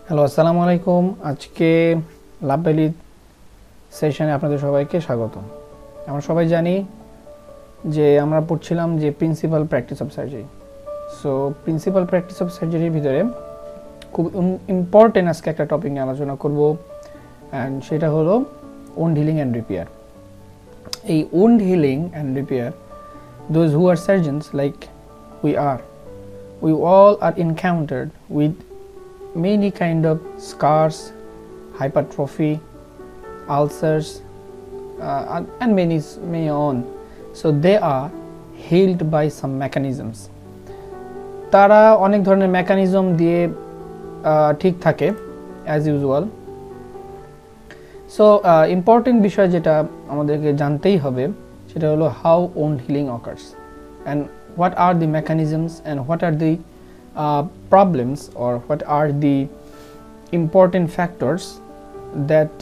Hello, আসসালামু আলাইকুম। আজকে লাভ ভ্যালি সেশনে আপনাদের সবাইকে স্বাগত। আমরা সবাই জানি যে আমরা পড়ছিলাম যে principal practice of surgery. So principal practice of সার্জারির ভিতরে খুব ইম্পর্টেন্ট আজকে একটা টপিক নিয়ে আলোচনা করব, অ্যান্ড সেটা হলো ওন্ড হিলিং অ্যান্ড রিপেয়ার। এই wound healing and repair, those who are surgeons like we all are encountered with many kind of scars, hypertrophy, ulcers, and many on. So they are healed by some mechanisms. তারা অনেক ধরনের mechanism দিয়ে ঠিক থাকে as usual. So important বিষয় যেটা আমাদেরকে জানতেই হবে সেটা হলো how wound healing occurs and what are the mechanisms and what are the problems or what are the important factors that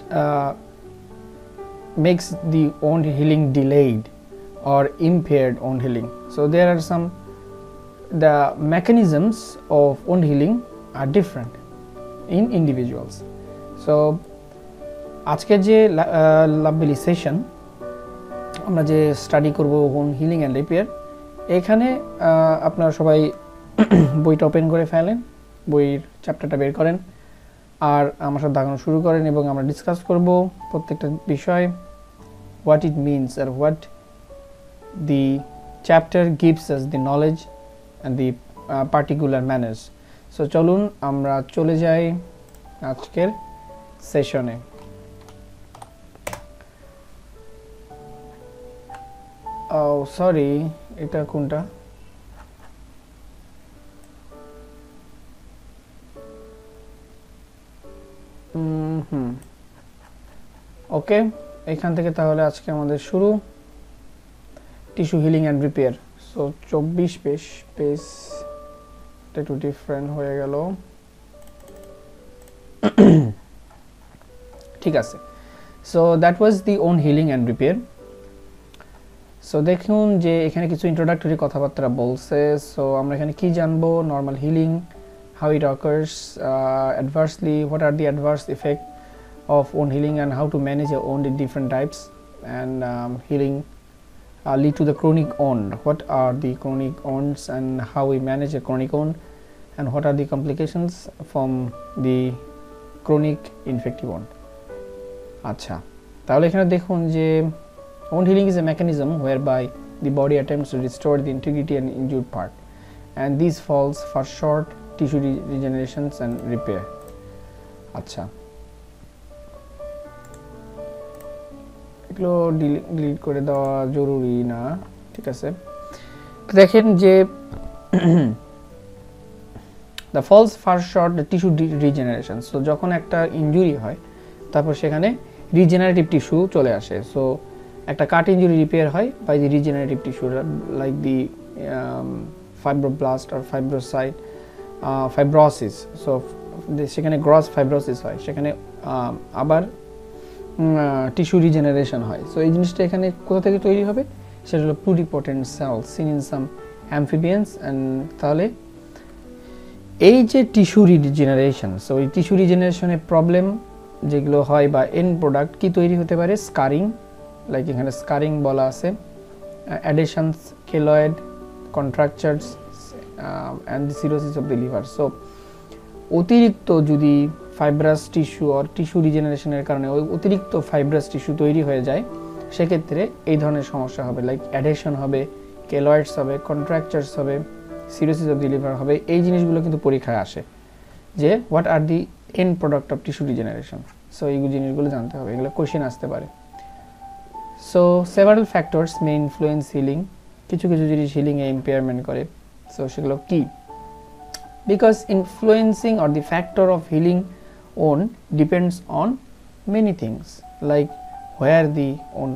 makes the wound healing delayed or impaired wound healing. So there are the mechanisms of wound healing are different in individuals. So আজকে যে lovely session আমরা যে study করব wound healing and repair, এখানে আপনারা সবাই বইটা open করে ফেলেন, বইয়ের চ্যাপ্টারটা বের করেন আর আমার সাথে দেখানো শুরু করেন এবং আমরা ডিসকাস করব প্রত্যেকটা বিষয়, হোয়াট ইট মিনস আর what the chapter gives us the knowledge and the particular manners. So চলুন আমরা চলে যাই আজকের সেশনে। ও সরি, এটা কোনটা? ওকে, এখান থেকে তাহলে আজকে আমাদের শুরু, tissue healing and repair. So 24 page একটু ডিফারেন্ট হয়ে গেল। ঠিক আছে, so that was the wound healing and repair. So দেখুন যে এখানে কিছু ইন্ট্রোডাক্টরি কথাবার্তা বলছে। সো আমরা এখানে কি জানবো? Normal healing, how it occurs, adversely, what are the adverse effect of wound healing and how to manage a wound in different types, and healing lead to the chronic wound. What are the chronic wounds and how we manage a chronic wound, and what are the complications from the chronic infective wound. আচ্ছা, তাহলে এখানে দেখুন যে wound healing is a mechanism whereby the body attempts to restore the integrity and injured part, and this falls for short tissue regenerations and repair. আচ্ছা, এগুলো delete করে দেওয়া জরুরি না, ঠিক আছে। দেখেন যে the falls for short tissue regeneration. So যখন একটা ইনজুরি হয় তারপর সেখানে রিজেনারেটিভ টিস্যু চলে আসে। সো একটা কাট ইনজুরি রিপেয়ার হয় by the regenerative tissue like the fibroblast or fibrocyte, fibrosis. So সেখানে গ্রস ফাইব্রোসিস হয়, সেখানে আবার টিস্যু রিজেনারেশন হয়। সো এই জিনিসটা এখানে কোথা থেকে তৈরি হবে? সেটা হলো pluripotent cells seen in some amphibians. And তাহলে এই যে টিস্যু রিজেনারেশন, সো এই টিস্যু রিজেনারেশনের প্রবলেম যেগুলো হয় বা এন্ড প্রোডাক্ট কি তৈরি হতে পারে? স্কারিং, লাইক এখানে স্কারিং বলা আছে, adhesions, keloid, contractures and the cirrhosis of the liver. So অতিরিক্ত যদি ফাইব্রাস টিস্যু আর টিস্যু রিজেনারেশনের কারণে ওই অতিরিক্ত ফাইব্রাস টিস্যু তৈরি হয়ে যায়, সেক্ষেত্রে এই ধরনের সমস্যা হবে, লাইক অ্যাডেশন হবে, কেলয়েডস হবে, কন্ট্রাকচারস হবে, সিরোসিস অফ দি লিভার হবে। এই জিনিসগুলো কিন্তু পরীক্ষায় আসে যে what are the end product of tissue regeneration. So এই জিনিসগুলো জানতে হবে, এগুলো কোশ্চেন আসতে পারে। So several factors may influence healing, কিছু কিছু জিনিস হিলিংয়ে ইম্পেয়ারমেন্ট করে। সো সেগুলো কি? Because influencing or the factor of healing wound depends on many things, like where the wound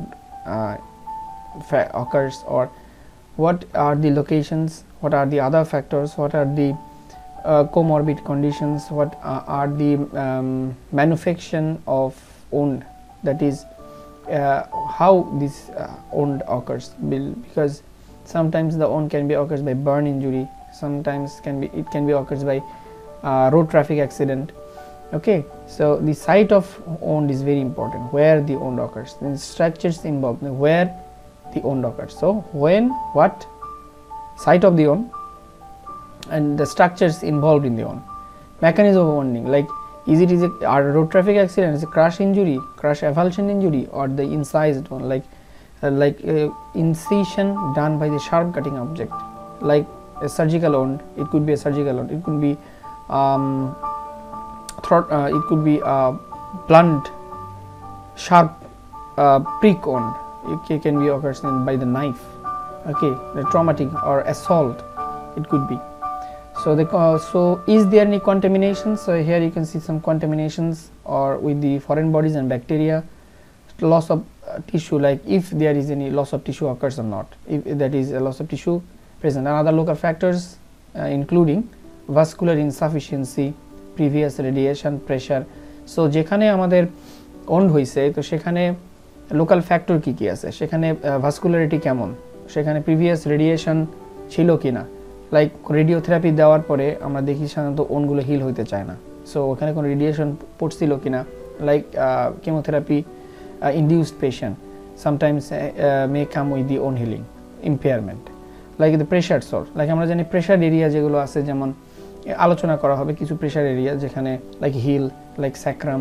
occurs, or what are the locations, what are the other factors, what are the comorbid conditions, what are the manufacturing of wound, that is how this wound occurs. Because sometimes the wound can be occurs by burn injury, sometimes it can be occurs by road traffic accident, Okay, so the site of wound is very important, where the wound occurs, then structures involved, where the wound occurs. So when, what, site of the wound, and the structures involved in the wound. Mechanism of wounding, like is it a road traffic accident, is a crash injury, crash avulsion injury, or the incised one, like incision done by the sharp cutting object, like a surgical wound. It could be a surgical wound, it could be it could be a blunt sharp prick wound. It can be occurs by the knife. Okay, the traumatic or assault it could be. So so is there any contamination? So here you can see some contaminations or with the foreign bodies and bacteria, loss of tissue, like if there is any loss of tissue occurs or not, if that is a loss of tissue present, and other local factors including vascular insufficiency, previous radiation, pressure. So যেখানে আমাদের wound হইছে তো সেখানে local factor কি কি আছে, সেখানে vascularity কেমন, সেখানে প্রিভিয়াস রেডিয়েশন ছিল কিনা, লাইক রেডিওথেরাপি দেওয়ার পরে আমরা দেখি সাধারণত ওনগুলো হিল হইতে চায় না, সো ওখানে কোনো রেডিয়েশন পড়ছিল কিনা, like chemotherapy induced patient sometimes may come with the wound healing impairment, like the pressure sore, like আমরা জানি প্রেশার এরিয়া যেগুলো আছে, যেমন আলোচনা করা হবে কিছু প্রেশার এরিয়া যেখানে like heel, like sacrum,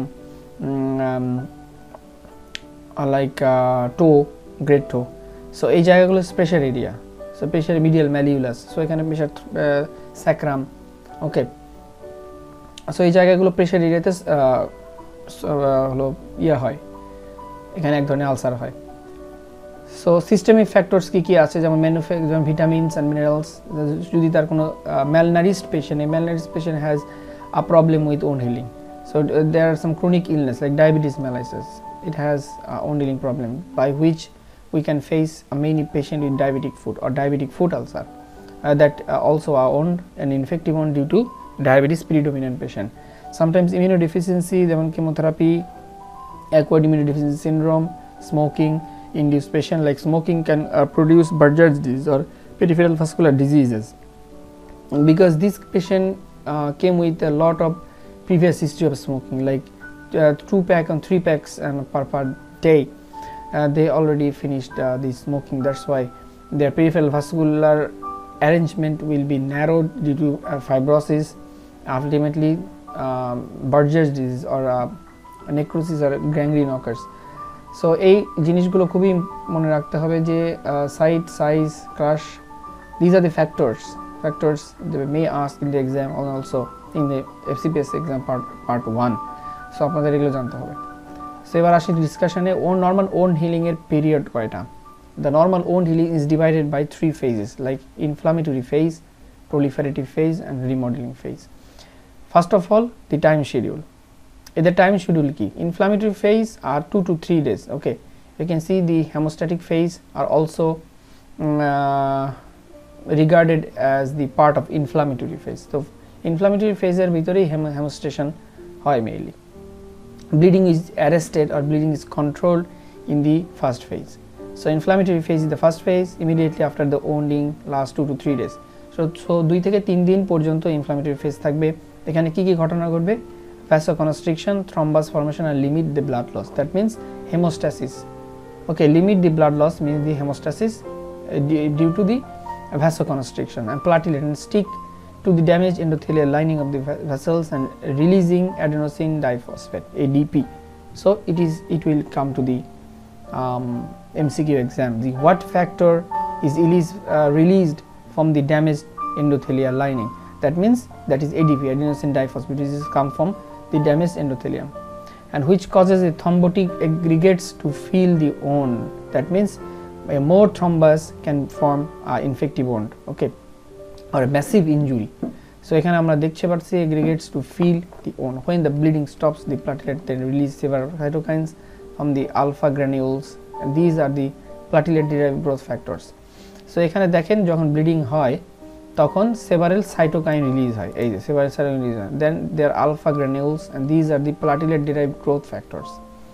like toe, great toe, so এই জায়গাগুলো pressure area, so pressure medial malleolus, so এখানে প্রেশার স্যাক্রাম, ওকে, সো এই জায়গাগুলো প্রেশার এরিয়াতে হলো ইয়ে হয়, এখানে এক ধরনের আলসার হয়। সো সিস্টেমিক ফ্যাক্টরস কি কি আছে, যেমন যেমন ভিটামিনস অ্যান্ড মিনারেলস, যদি তার কোনো ম্যালনারিশড পেশেন্ট, এই malnourished patient has a problem with wound healing, so there are some chronic illness like diabetes mellitus, it has own healing problem by which we can face many patient with diabetic foot or diabetic foot ulcer that also are owned and infective one due to diabetes predominant patient. Sometimes immunodeficiency, যেমন chemotherapy, acquired immunodeficiency syndrome, smoking induced patient, like smoking can produce Buerger's disease or peripheral vascular diseases, because this patient came with a lot of previous history of smoking, like 2 pack and 3 packs and per day, they already finished the smoking, that's why their peripheral vascular arrangement will be narrowed due to fibrosis, ultimately Buerger's disease or necrosis or gangrene occurs. So এই জিনিসগুলো খুবই মনে রাখতে হবে যে site, size, crush, these are the factors they may ask in the exam or also in the FCPS exam part 1, so আপনাদের এগুলো জানতে হবে। সো এবার আসি ডিসকাশনে, নর্মাল ওন্ড হিলিং এর পিরিয়ড কয়টা। The normal wound healing is divided by 3 phases, like inflammatory phase, proliferative phase and remodeling phase. First of all, the time schedule. The time schedule key, inflammatory phase are 2 to 3 days. Okay, you can see the hemostatic phase are also regarded as the part of inflammatory phase. So inflammatory phase er bhitorei hemostation hoy mainly. Bleeding is arrested or bleeding is controlled in the first phase. So inflammatory phase is the first phase, immediately after the wounding lasts 2 to 3 days. So 2 থেকে 3 দিন পর্যন্ত inflammatory phase থাকবে। এখানে কি কি ঘটনা ঘটবে, vasoconstriction, thrombus formation and limit the blood loss, that means hemostasis. Okay, limit the blood loss means the hemostasis due to the vasoconstriction, and platelet and stick to the damaged endothelial lining of the vessels and releasing adenosine diphosphate, ADP. So it will come to the MCQ exam. The what factor is released from the damaged endothelial lining, that means that is ADP, adenosine diphosphate, which is come from the damaged endothelium, and which causes the thrombotic aggregates to fill the wound, that means a more thrombus can form infective wound, okay, or a massive injury. So এখানে আমরা দেখতে পাচ্ছি aggregates to fill the wound. When the bleeding stops, the platelet then release several cytokines from the alpha granules, and these are the platelet derived growth factors. So এখানে দেখেন যখন bleeding হয় তখন several cytokine release হয়, এই যে several cytokine release হয়, then there are alpha granules and these are the platelet derived growth factors.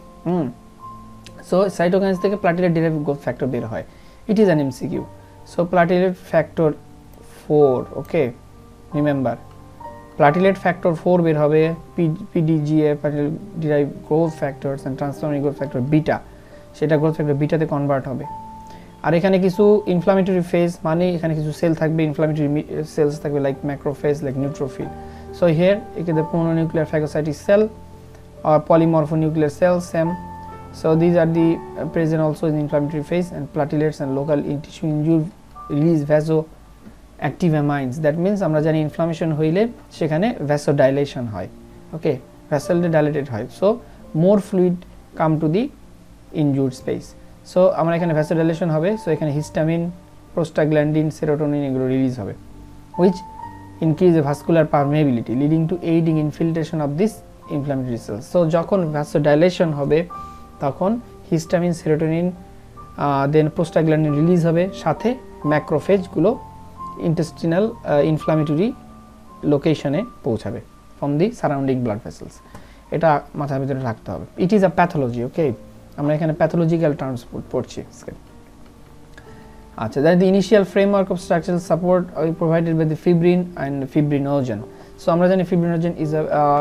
So cytokines থেকে platelet derived growth factor বের হয়, it is an MCQ. So platelet factor 4, okay, remember platelet factor 4 বের হবে, PDGF platelet derive growth factors and transforming growth factor beta, সেটা growth factor বিটাতে convert হবে। আর এখানে কিছু ইনফ্লামেটরি ফেজ, মানে এখানে কিছু সেল থাকবে, ইনফ্লামেটরি সেলস থাকবে like macrophage, like neutrophil. So here the mononuclear phagocytic cell or polymorphonuclear cell, same. So these are the present also in inflammatory phase, and platelets and local tissue injury release vasoactive amines. That means আমরা জানি inflammation হইলে সেখানে vasodilation হয়, okay, vessel dilated হয়, so more fluid come to the injured space. So আমরা এখানে vasodilation হবে, so এখানে হিস্টামিন, প্রোস্টাগ্ল্যান্ডিন, সেরোটোনিন এগুলো রিলিজ হবে, which increase the vascular permeability leading to aiding infiltration of this inflammatory cells. So যখন vasodilation হবে তখন histamine, serotonin, then prostaglandin release হবে, সাথে ম্যাক্রোফেজগুলো ইন্টেস্টিনাল ইনফ্লামেটরি লোকেশনে পৌঁছাবে from the surrounding blood vessels. এটা মাথার ভিতরে রাখতে হবে। ইট ইজ আ প্যাথোলজি, ওকে, আমরা এখানে প্যাথোলজিক্যাল টার্মস পড়ছি। আচ্ছা, that is the initial framework of structural support provided by the fibrin and fibrinogen. So আমরা জানি fibrinogen is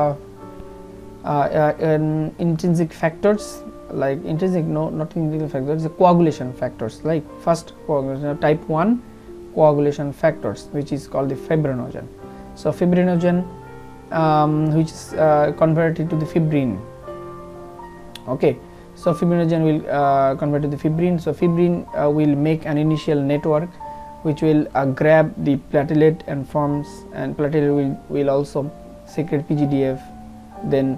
an intrinsic factors, like intrinsic, no, not intrinsic factors, the coagulation factors, like first coagulation, type 1 coagulation factors, which is called the fibrinogen. So fibrinogen, which is converted to the fibrin, okay. So fibrinogen will convert to the fibrin. So fibrin will make an initial network which will grab the platelet and forms, and platelet will also secrete PGDF, then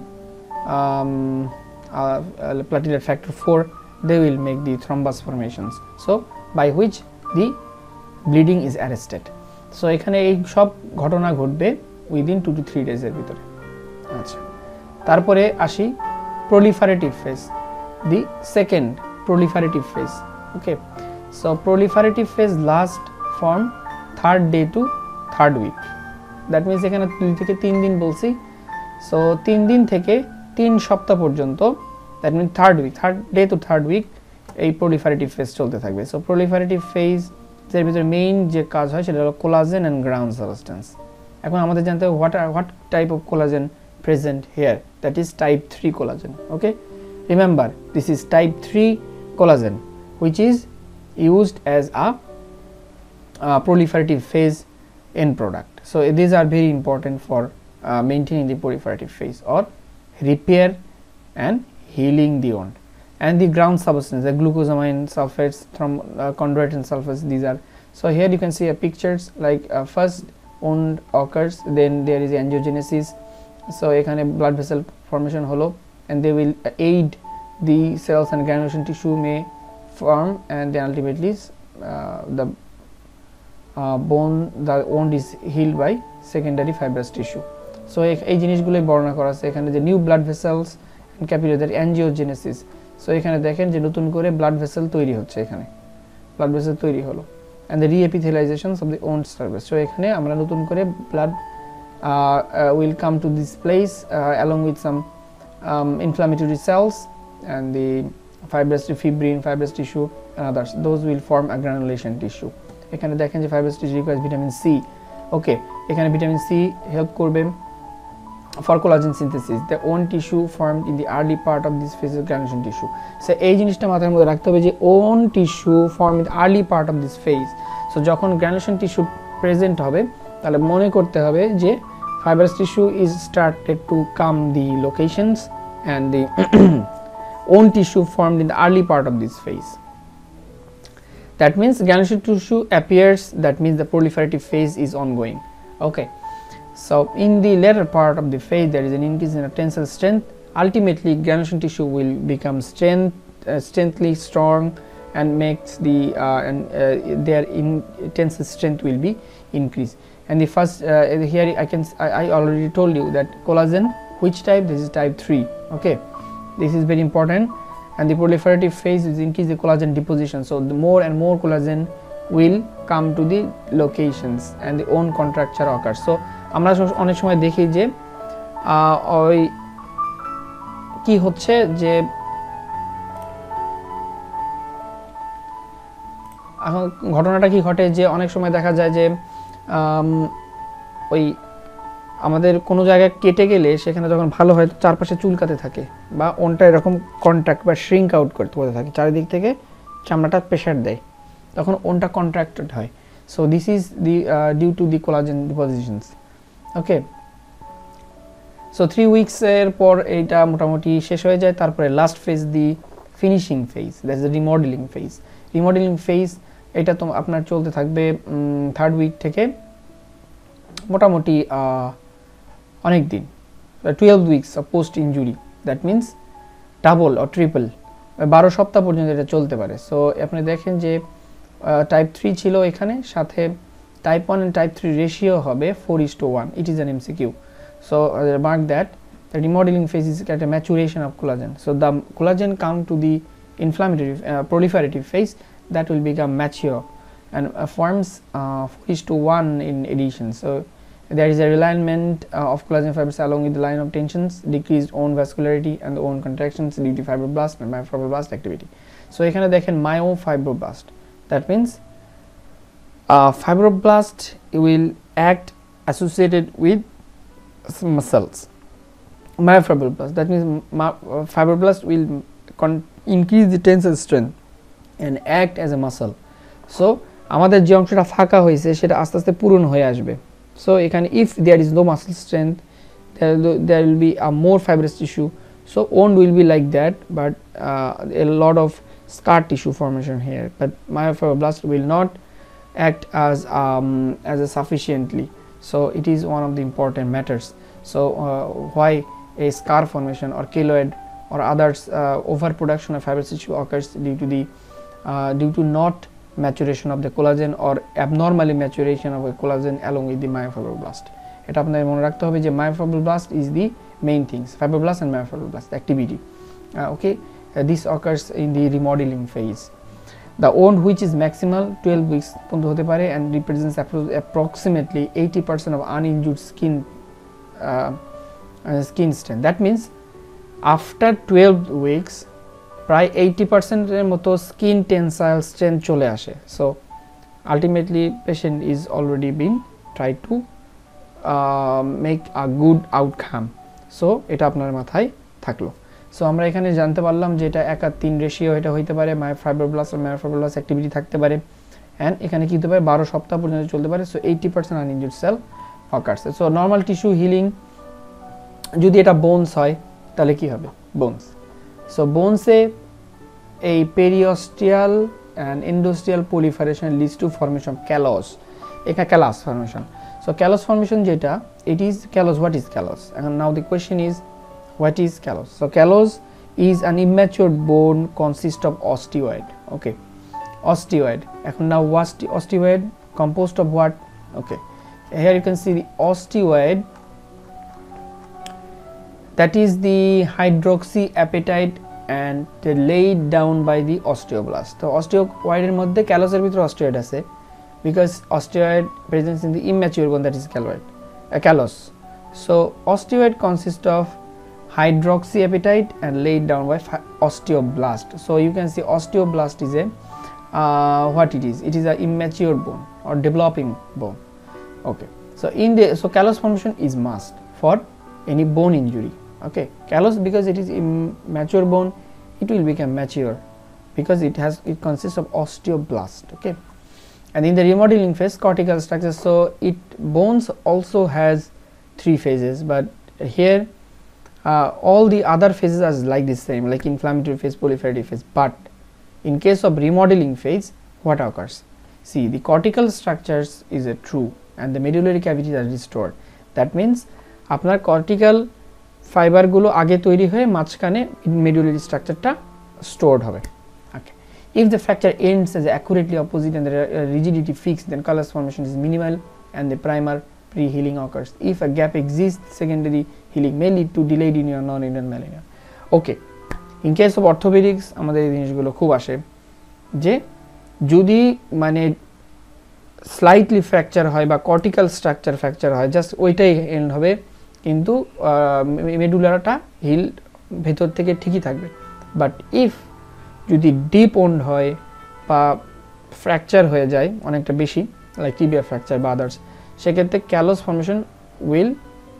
platelet factor 4, they will make the thrombus formations, so by which the bleeding is arrested. So এখানে এই সব ঘটনা ঘটবে within 2 to 3 days এর ভিতরে। আচ্ছা, তারপরে আসি proliferative phase, the second proliferative phase, okay. So proliferative phase last from 3rd day to 3rd week, that means এখানে 2 থেকে 3 দিন বলছি, so 3 দিন থেকে 3 সপ্তাহ পর্যন্ত, that means 3rd week, 3rd day to 3rd week এই proliferative phase চলতে থাকবে। So proliferative phase এর ভিতরে মেইন যে কাজ হয় সেটা হলো কোলাজেন এন্ড গ্রাউন্ড সাবস্টেন্স। এখন আমাদের জানতে হবে what type of collagen present here, that is type 3 collagen, okay. Remember, this is type 3 collagen which is used as a proliferative phase end product. So these are very important for maintaining the proliferative phase or repair and healing the wound. And the ground substance, the glucosamine sulfates, chondroitin sulfates, these are. So here you can see a pictures like first wound occurs, then there is angiogenesis, so এখানে blood vessel formation হলো, and they will aid the cells and granulation tissue may form, and then ultimately the wound is healed by secondary fibrous tissue. So এই জিনিসগুলোই বর্ণনা করা আছে এখানে, যে new blood vessels and capillary angiogenesis. So এখানে দেখেন যে নতুন করে ব্লাড ভেসেল তৈরি হচ্ছে, এখানে ব্লাড ভেসেল তৈরি হলো, and the reepithelialization of the wound surface. So এখানে আমরা নতুন করে blood will come to this place along with some inflammatory cells and the fibrous fibrin, fibrous tissue and others, those will form a granulation tissue. এখানে দেখেন যে fibrous tissue requires vitamin C, okay, এখানে vitamin C help করবে for collagen synthesis. The own tissue formed in the early part of this phase is granulation tissue. So এই জিনিসটা মাথার মধ্যে রাখতে হবে যে own tissue formed in the early part of this phase. So যখন granulation tissue present হবে তাহলে মনে করতে হবে যে fibrous tissue is started to come the locations, and the own tissue formed in the early part of this phase. That means granulation tissue appears, that means the proliferative phase is ongoing, okay. So in the later part of the phase there is an increase in tensile strength. Ultimately granulation tissue will become strengthly strong and makes the their tensile strength will be increased. And the first here I already told you that collagen, which type, this is type 3, okay, this is very important. And the proliferative phase is increase the collagen deposition, so the more and more collagen will come to the locations and the own contracture occurs. So আমরা অনেক সময় দেখি যে ওই কি হচ্ছে যে এখন ঘটনাটা কি ঘটে যে অনেক সময় দেখা যায় যে ওই আমাদের কোনো জায়গায় কেটে গেলে সেখানে যখন ভালো হয় চারপাশে চুলকাতে থাকে বা ওনটা এরকম কন্ট্রাক্ট বা শ্রিঙ্ক আউট করতে থাকে, চারিদিক থেকে চামড়াটা প্রেশার দেয়, তখন ওনটা কন্ট্রাক্টেড হয়। So this is the due to the collagen depositions. Okay, so 3 উইকসের পর এইটা মোটামুটি শেষ হয়ে যায়। তারপরে last phase the finishing phase, that's the remodelling phase. Remodelling phase এটা তো আপনার চলতে থাকবে 3rd উইক থেকে মোটামুটি অনেক দিন, 12 weeks of post injury, that means double or triple 12 সপ্তাহ পর্যন্ত এটা চলতে পারে। সো আপনি দেখেন যে টাইপ 3 ছিল এখানে, সাথে টাইপ 1 and টাইপ 3 রেশিও হবে 4:1। It is an MCQ। So mark that the remodeling phase is at a maturation of collagen. So the collagen come to the inflammatory proliferative phase, that will become mature and forms 4:1 in addition. So there is a realignment of collagen fibers along with the line of tensions, decreased own vascularity and the own contractions due to fibroblast and myofibroblast activity. So এখানে দেখেন myofibroblast, that means fibroblast will act associated with muscles. Myofibroblast, that means fibroblast will increase the tensile strength and act as a muscle. So আমাদের যে অংশটা ফাঁকা হয়েছে সেটা আস্তে আস্তে পূরণ হয়ে আসবে। So এখানে if there is no muscle strength, there will be a more fibrous tissue, so wound will be like that, but a lot of scar tissue formation here, but myofibroblast will not act as a sufficiently. So it is one of the important matters. So why a scar formation or keloid or others overproduction of fibrous tissue occurs due to not maturation of the collagen or abnormally maturation of a collagen along with the myofibroblast. এটা আপনাদের মনে রাখতে হবে যে myofibroblast is the main things, fibroblast and myofibroblast activity. Okay, this occurs in the remodeling phase. The wound which is maximal 12 weeks পর্যন্ত হতে পারে and represents approximately 80% of uninjured skin strength. That means after 12 weeks প্রায় 80% এর মতো skin tensile strength চলে আসে। So ultimately patient is already been try to make a good outcome. So এটা আপনার মাথায় থাকলো। সো আমরা এখানে জানতে পারলাম যে এটা 1:3 রেশিও এটা হইতে পারে, মায়োফাইব্রোব্লাস্ট আর মায়োফাইব্রোব্লাস্ট অ্যাক্টিভিটি থাকতে পারে, অ্যান্ড এখানে কি হতে পারে 12 সপ্তাহ পর্যন্ত চলতে পারে। So 80% uninjured cell occurs. So normal tissue healing, যদি এটা বোনস হয় তাহলে কি হবে? বোনস। সো বোনসে এই periosteal and endosteal proliferation leads to formation of callus. এখানে callus formation. So callus formation যেটা, it is callus. What is callus? And now the question is, what is callus? So callus is an immature bone consist of osteoid. Okay, osteoid. এখন now osteoid composed of what? Okay, here you can see the osteoid, that is the hydroxyapatite and laid down by the osteoblast. So osteoid এর মধ্যে callus এর ভিতরে osteoid আছে, because osteoid presence in the immature bone, that is callus. So osteoid consists of hydroxyapatite and laid down by osteoblast. So you can see osteoblast is a what it is? It is a immature bone or developing bone. Okay, so callus formation is must for any bone injury. Okay, callus, because it is immature bone, it will become mature because it consists of osteoblast. Okay, and in the remodeling phase, cortical structure. So bones also has 3 phases, but here all the other phases are like the same, like inflammatory phase, proliferative phase. But in case of remodeling phase, what occurs? See, the cortical structures is a true and the medullary cavities are restored. That means আপনার cortical fibre গুলো আগে তৈরি হয়ে মাঝখানে medullary স্ট্রাকচারটা stored হবে. Okay, if the fracture ends as accurately opposite and the rigidity fixed, then callus formation is minimal and the primer pre-healing occurs. If a gap exists, secondary healing may lead to delayed union or non-union melanoma. Okay, in case of orthopedics আমাদের এই জিনিসগুলো খুব আসে যে যদি মানে slightly fracture হয় বা কর্টিক্যাল স্ট্রাকচার ফ্র্যাকচার হয়, জাস্ট ওইটাই এন্ড হবে, কিন্তু মেডুলাটা হিল ভেতর থেকে ঠিকই থাকবে। বাট ইফ যদি ডিপ ওন্ড হয় বা ফ্র্যাকচার হয়ে যায় অনেকটা বেশি, লাইক টিবিয়া ফ্র্যাকচার বা আদার্স, সেক্ষেত্রে callus formation will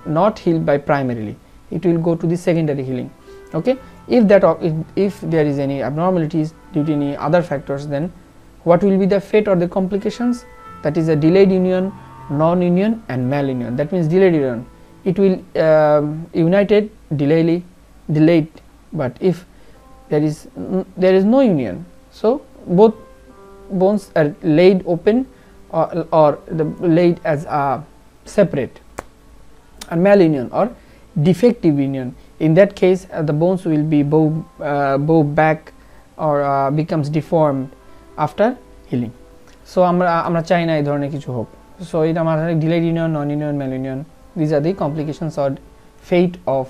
not healed by primarily, it will go to the secondary healing. Okay, if there is any abnormalities due to any other factors, then what will be the fate or the complications? That is a delayed union, non-union and malunion. That means delayed union, it will united delayed, but if there is no union, so both bones are laid open or laid as a separate, and malunion or defective union. In that case, the bones will be bow back or becomes deformed after healing. So আমরা চাই না এই ধরনের কিছু হোক। So এটা আমাদের delayed union, non-union, malunion, these are the complications or fate of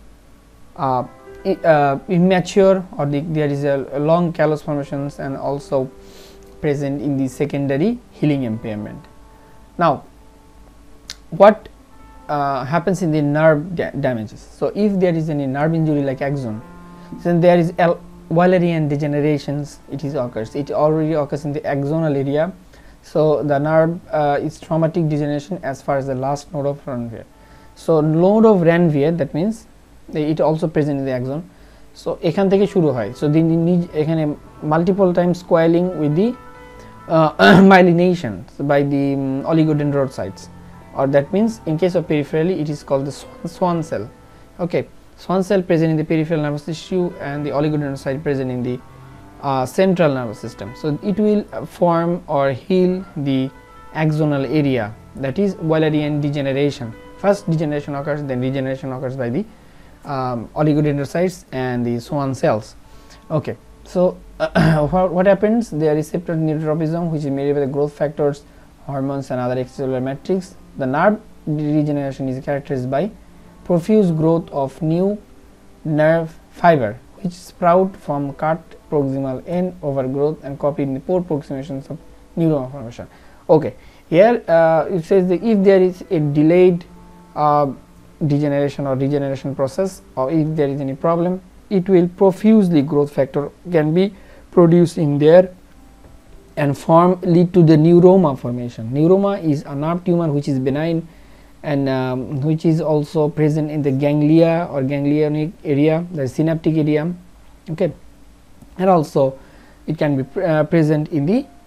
immature or there is a long callus formations and also present in the secondary healing impairment. Now what happens in the nerve damages? So if there is any nerve injury like axon, then there is Wallerian degenerations, it already occurs in the axonal area. So the nerve is traumatic degeneration as far as the last node of Ranvier. So node of Ranvier, that means it also present in the axon. So এখান থেকে শুরু হয়। So এখানে multiple times coiling with the myelination by the oligodendrocytes, or that means in case of peripherally it is called the Schwann cell. Okay, Schwann cell present in the peripheral nervous tissue and the oligodendrocyte present in the central nervous system. So it will form or heal the axonal area, that is Wallerian degeneration. First degeneration occurs, then regeneration occurs by the oligodendrocytes and the Schwann cells. Okay, so what happens? There is receptor neurotropism, which is made by the growth factors, hormones and other extracellular matrix. The nerve regeneration is characterized by profuse growth of new nerve fiber which sprout from cut proximal end overgrowth and copy in the pore approximations of neuron formation. Okay, here it says that if there is a delayed degeneration or regeneration process, or if there is any problem, it will profusely growth factor can be produced in there and lead to the neuroma formation. Neuroma is a nerve tumor which is benign and which is also present in the ganglia or ganglionic area, the synaptic area. Okay, and also it can be present in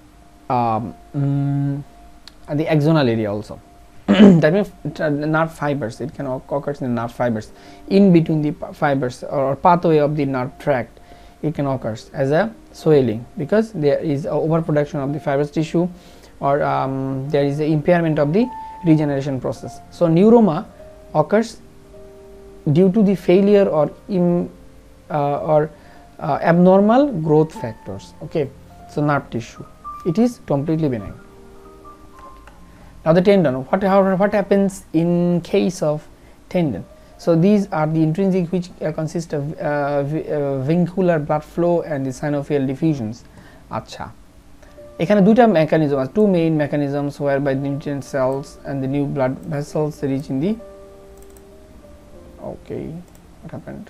the axonal area also. That means nerve fibers, it can occur in the nerve fibers, in between the fibers or pathway of the nerve tract. It can occur as a swelling because there is a overproduction of the fibrous tissue, or there is a impairment of the regeneration process. So neuroma occurs due to the failure or abnormal growth factors. Okay, so nerve tissue, it is completely benign. Now the tendon, what happens in case of tendon? So these are the intrinsic which consist of vincular blood flow and the synovial diffusions. আচ্ছা, এখানে দুইটা mechanism, two main mechanisms whereby the nutrient cells and the new blood vessels reach in the, okay, what happened?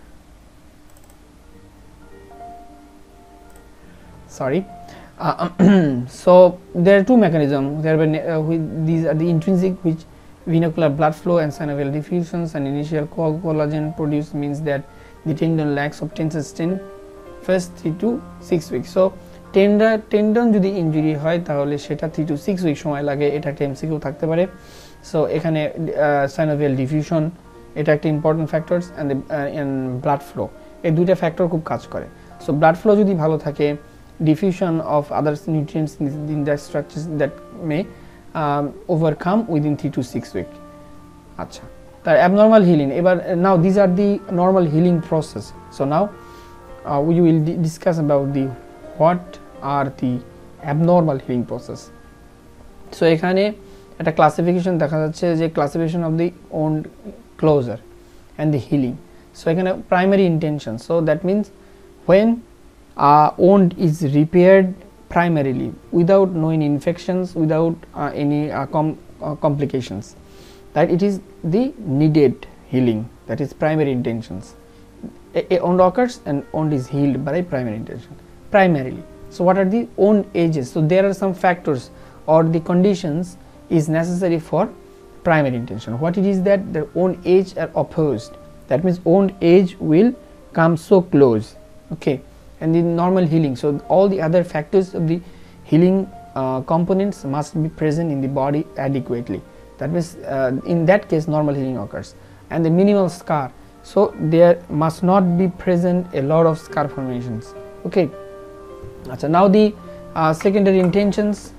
Sorry. So there are two mechanisms. These are the intrinsic, which venicular blood flow and synovial diffusions, and initial collagen produced means that the tendon lacks obtain sustain first 3 to 6 weeks. So tendon যদি injury হয় তাহলে সেটা 3 to 6 week সময় লাগে, এটা একটা MCQ থাকতে পারে। সো এখানে synovial diffusion এটা একটা important factors and blood flow, এই দুইটা ফ্যাক্টর খুব কাজ করে। সো blood flow যদি ভালো থাকে, diffusion of other nutrients in the structures that may overcome within 3 to 6 weeks. আচ্ছা, তার abnormal healing, এবার now these are the normal healing process. So now we will discuss about the what are the abnormal healing process. So এখানে একটা classification দেখা যাচ্ছে, যে classification of the wound closure and the healing. So এখানে primary intention, so that means when wound is repaired primarily without knowing infections, without any complications, that it is the needed healing, that is primary intentions. A wound occurs and wound is healed by primary intention primarily. So what are the wound ages? So there are some factors or the conditions is necessary for primary intention. What it is that the wound edge are opposed, that means wound edge will come so close, okay, and in normal healing, so all the other factors of the healing components must be present in the body adequately. That means in that case normal healing occurs. And the minimal scar, so there must not be present a lot of scar formations, okay. So now the secondary intentions.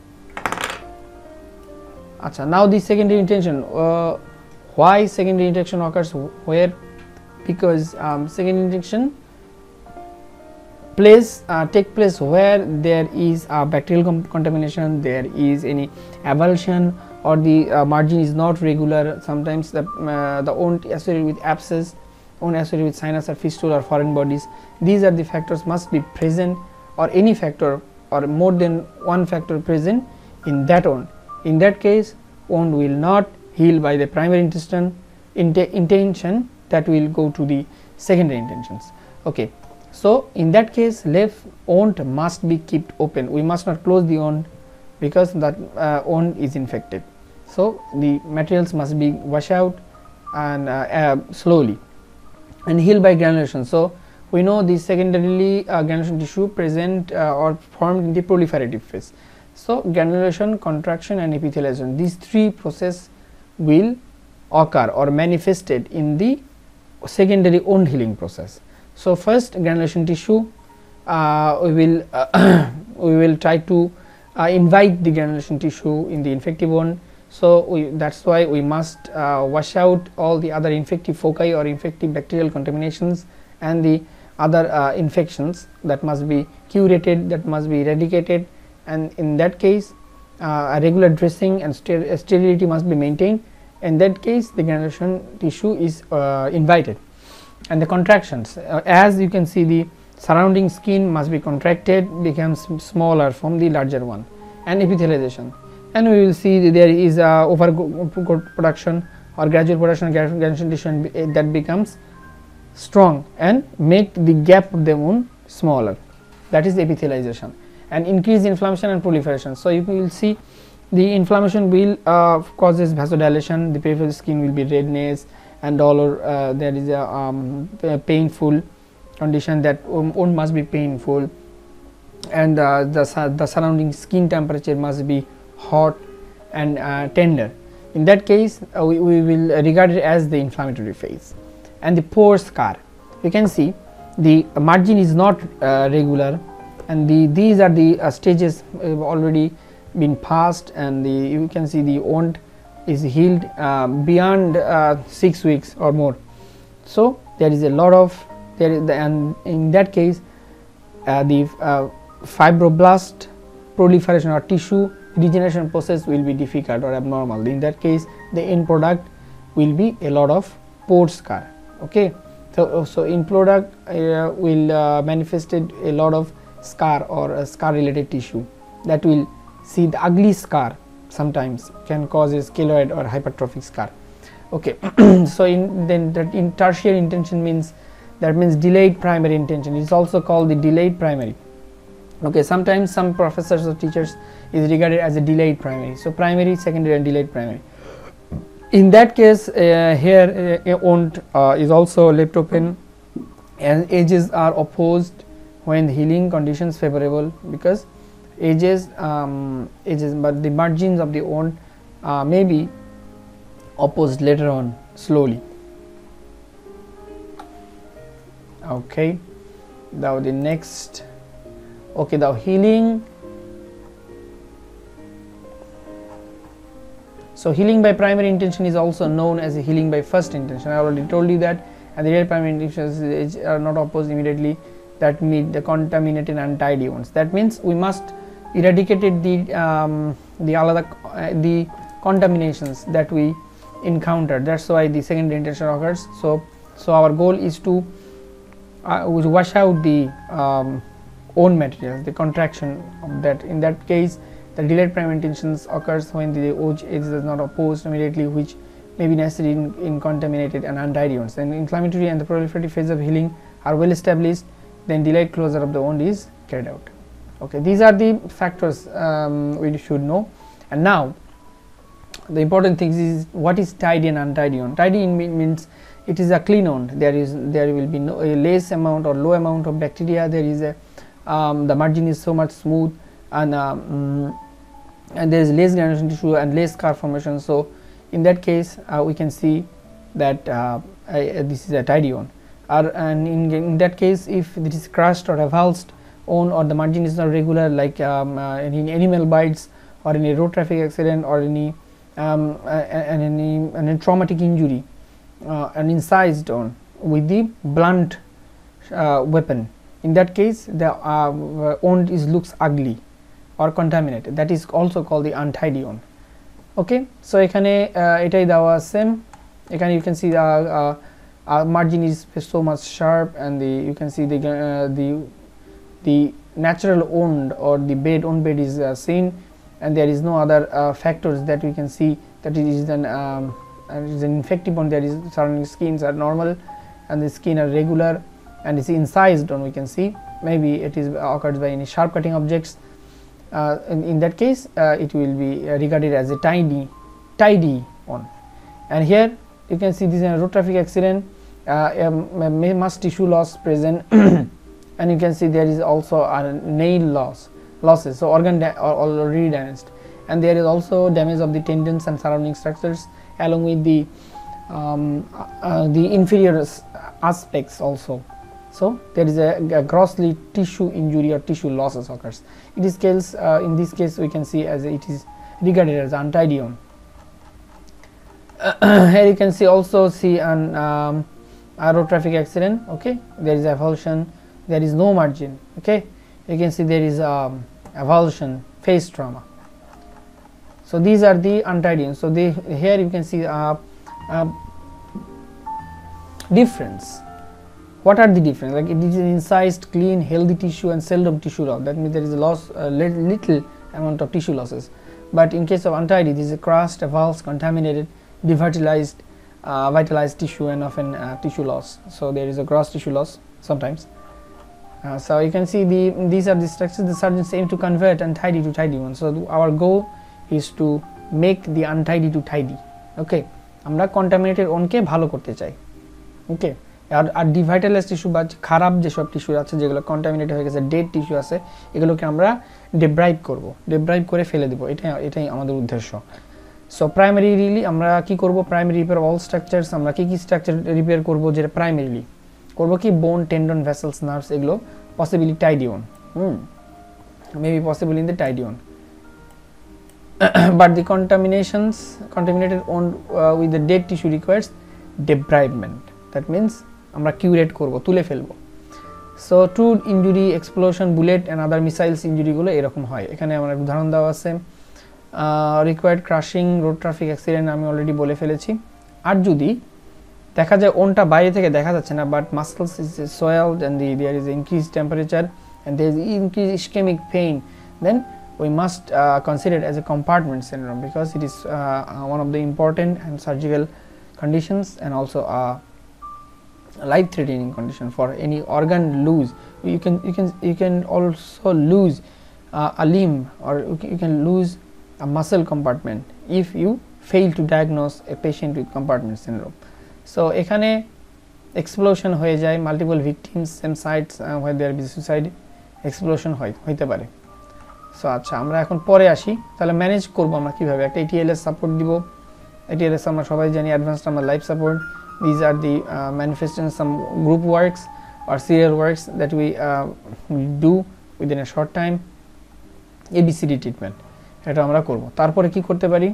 Now the secondary intention, why secondary intention occurs where? Because secondary intention take place where there is bacterial contamination, there is any avulsion, or the margin is not regular. Sometimes the wound associated with abscess, wound associated with sinus or fistula or foreign bodies. These are the factors must be present, or any factor or more than one factor present in that wound. In that case, wound will not heal by the primary intention, that will go to the secondary intentions, okay. So in that case, left wound must be kept open. We must not close the wound because that wound is infected. So the materials must be washed out and slowly, and heal by granulation. So we know the secondarily granulation tissue present or formed in the proliferative phase. So granulation, contraction and epithelialization, these three processes will occur or manifested in the secondary wound healing process. So first, granulation tissue, we will try to invite the granulation tissue in the infective wound. So that's why we must wash out all the other infective foci or infective bacterial contaminations and the other infections that must be curated, that must be eradicated, and in that case a regular dressing and sterility must be maintained. In that case, the granulation tissue is invited. And the contractions, as you can see, the surrounding skin must be contracted, becomes smaller from the larger one, and epithelialization. And we will see that there is overproduction or gradual production of granulation tissue that becomes strong and make the gap of the wound smaller. That is the epithelialization. And increase inflammation and proliferation. So you will see the inflammation will causes vasodilation, the peripheral skin will be redness and dolor, there is a painful condition, that wound must be painful, and the surrounding skin temperature must be hot and tender. In that case, we will regard it as the inflammatory phase. And the pore scar, you can see the margin is not regular, and these are the stages already been passed, and you can see the wound is healed beyond 6 weeks or more. So there is a lot of and in that case the fibroblast proliferation or tissue regeneration process will be difficult or abnormal. In that case, the end product will be a lot of pore scar, okay. So in product will manifested a lot of scar or scar related tissue that will see the ugly scar, sometimes can cause a scleroid or hypertrophic scar, okay. So in tertiary intention means, that means delayed primary intention. It is also called the delayed primary, okay. Sometimes some professors or teachers is regarded as a delayed primary. So primary, secondary and delayed primary. In that case, here a wound is also left open and edges are opposed when healing conditions favorable, because edges but the margins of the wound may be opposed later on slowly, okay. Now the next, okay, the healing. So healing by primary intention is also known as a healing by first intention. I already told you that, and the real primary intentions are not opposed immediately, that mean the contaminated and untidy ones. That means we must eradicate the contaminations that we encounter. That's why the secondary intention occurs. So our goal is to wash out the own materials, the contraction of that. In that case, the delayed primary intentions occurs when the edge is not opposed immediately, which may be necessary in contaminated and untidy wounds. And inflammatory and the proliferative phase of healing are well established, then delayed closure of the wound is carried out, okay. These are the factors we should know. And now The important thing is what is tidy and untidy wound. Tidy means it is a clean wound. There will be no a less amount or low amount of bacteria. There is a the margin is so much smooth, and there is less granulation tissue and less scar formation. So in that case we can see that this is a tidy wound. And in that case, if it is crushed or avulsed wound, or the margin is not regular, like in animal bites or in a road traffic accident or any traumatic injury, an incised wound with the blunt weapon, in that case the wound looks ugly or contaminated. That is also called the untidy wound. Okay, so ekhane etai dewa same. Ekhane you can see the margin is so much sharp, and you can see the natural wound or the wound bed is seen, and there is no other factors that we can see that it is an infective wound. There is surrounding skins are normal and the skin are regular, and it's incised wound. We can see maybe it is occurred by any sharp cutting objects. In that case it will be regarded as a tidy wound. And here you can see this is a road traffic accident, much tissue loss present and you can see there is also a nail losses, so organ are already damaged, and there is also damage of the tendons and surrounding structures along with the inferior aspects also. So there is a grossly tissue injury or tissue losses occurs. In this case we can see as it is regarded as untidy wound. Here you can see also an road traffic accident. Okay, there is avulsion, there is no margin. Okay, you can see there is avulsion, face trauma. So these are the untidy wounds. So here you can see difference. What are the difference? Like it is an incised, clean, healthy tissue and seldom tissue loss. That means there is a loss, little amount of tissue losses. But in case of untidy, this is a crushed, avulsed, contaminated, devitalized, vitalized tissue, and often tissue loss. So there is a gross tissue loss sometimes. So you can see these are the structures the surgeons aim to convert untidy to tidy ones. So our goal is to make the untidy to tidy. Okay, আমরা contaminated ওনকে ভালো করতে চাই। Okay, আর ডিভাইটালাইজড tissue বা খারাপ যেসব tissue আছে যেগুলো contaminated হয়ে গেছে, ডেড টিস্যু আছে, এগুলোকে আমরা ডেব্রাইভ করব, ডেব্রাইভ করে ফেলে দেব। এটাই আমাদের উদ্দেশ্য। সো প্রাইমারিলি আমরা কি করব? Primary repair all structures. আমরা কি স্ট্রাকচার রিপেয়ার করব? যেটা প্রাইমারিলি করব কি বোন, টেন্ডন, ভেসেলস, নার্ভস, এগুলো possibly tidy wound, maybe possible in the tidy wound. But the contaminated wound with the dead tissue requires debridement. That means আমরা curette করব, তুলে ফেলব। So true injury, explosion, bullet and other missiles injury গুলো এরকম হয়। এখানে আমার উদাহরণ দেওয়া আছে। Required crushing, road traffic accident আমি অলরেডি বলে ফেলেছি। আর যদি দেখা যায় ওনটা বাইরে থেকে দেখা যাচ্ছে না, but muscles is swelled and there is increased temperature and there is increased ischemic pain, then we must consider it as a compartment syndrome, because it is one of the important and surgical conditions and also a life-threatening condition for any organ lose. You can also lose a limb, or you can lose a muscle compartment if you fail to diagnose a patient with compartment syndrome. So ekhane explosion hoye jay, multiple victims, same sites where there is suicide, explosion hoite pare. So আচ্ছা, আমরা এখন পরে আসি। তাহলে manage করব আমরা কিভাবে? একটা এটিএলএস সাপোর্ট দিব। এটিএলএস আমরা সবাই জানি, অ্যাডভান্সড আমরা life support. This are the manifestation some group works or serial works that we do within a short time। ABCD treatment এটা আমরা করব। তারপরে কি করতে পারি?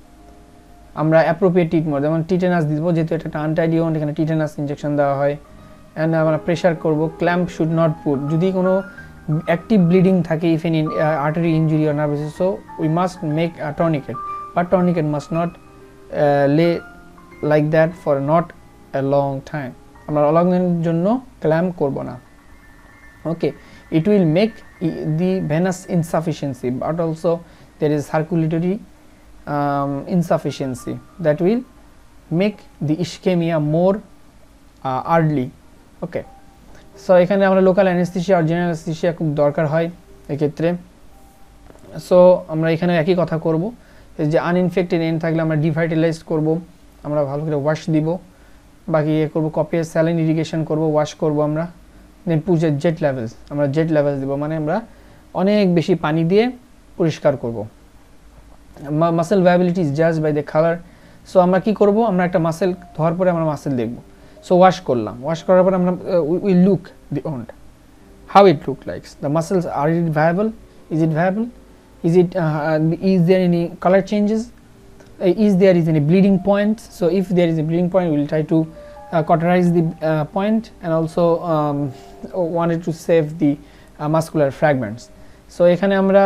আমরা অ্যাপ্রোপ্রিয়েট ট্রিটমেন্ট, যেমন টিটেনাস দিব, যেহেতু এটা একটা আনটাইডি ওন্ড, এখানে টিটেনাস ইনজেকশন দেওয়া হয়। এন্ড আমরা প্রেসার করব। ক্ল্যাম্প শুড নট পুট, যদি কোনো active bleeding থাকে, if any artery injury or nervous, so we must make a tourniquet, but tourniquet must not lay like that for not a long time। আমরা long এর জন্য clamp করব না। Okay, it will make the venous insufficiency, but also there is circulatory insufficiency that will make the ischemia more early। Okay, so এখানে আমরা local anaesthesia আর general anaesthesia খুব দরকার হয় এক্ষেত্রে। সো আমরা এখানে একই কথা করব। যে আনইনফেক্টেড এন্ড থাকলে আমরা ডিফার্টিলাইজ করব, আমরা ভালো করে ওয়াশ দিব, বাকি করব কপিয়াস স্যালাইন ইরিগেশন করব, ওয়াশ করব আমরা, দেন পুশ জেট লেভেলস, আমরা জেট লেভেলস দিব, মানে আমরা অনেক বেশি পানি দিয়ে পরিষ্কার করব। Muscle viability is judged by the colour. So আমরা কি করব, আমরা একটা মাসেল ধোয়ার পরে আমরা মাসেল দেখব। সো ওয়াশ করলাম, ওয়াশ করার পরে আমরা we look the wound, how it look like, the muscles, are it viable, is it viable, is it is there any color changes, is there is any bleeding points. So if there is a bleeding point, we will try to cauterize the point, and also wanted to save the muscular fragments. So এখানে আমরা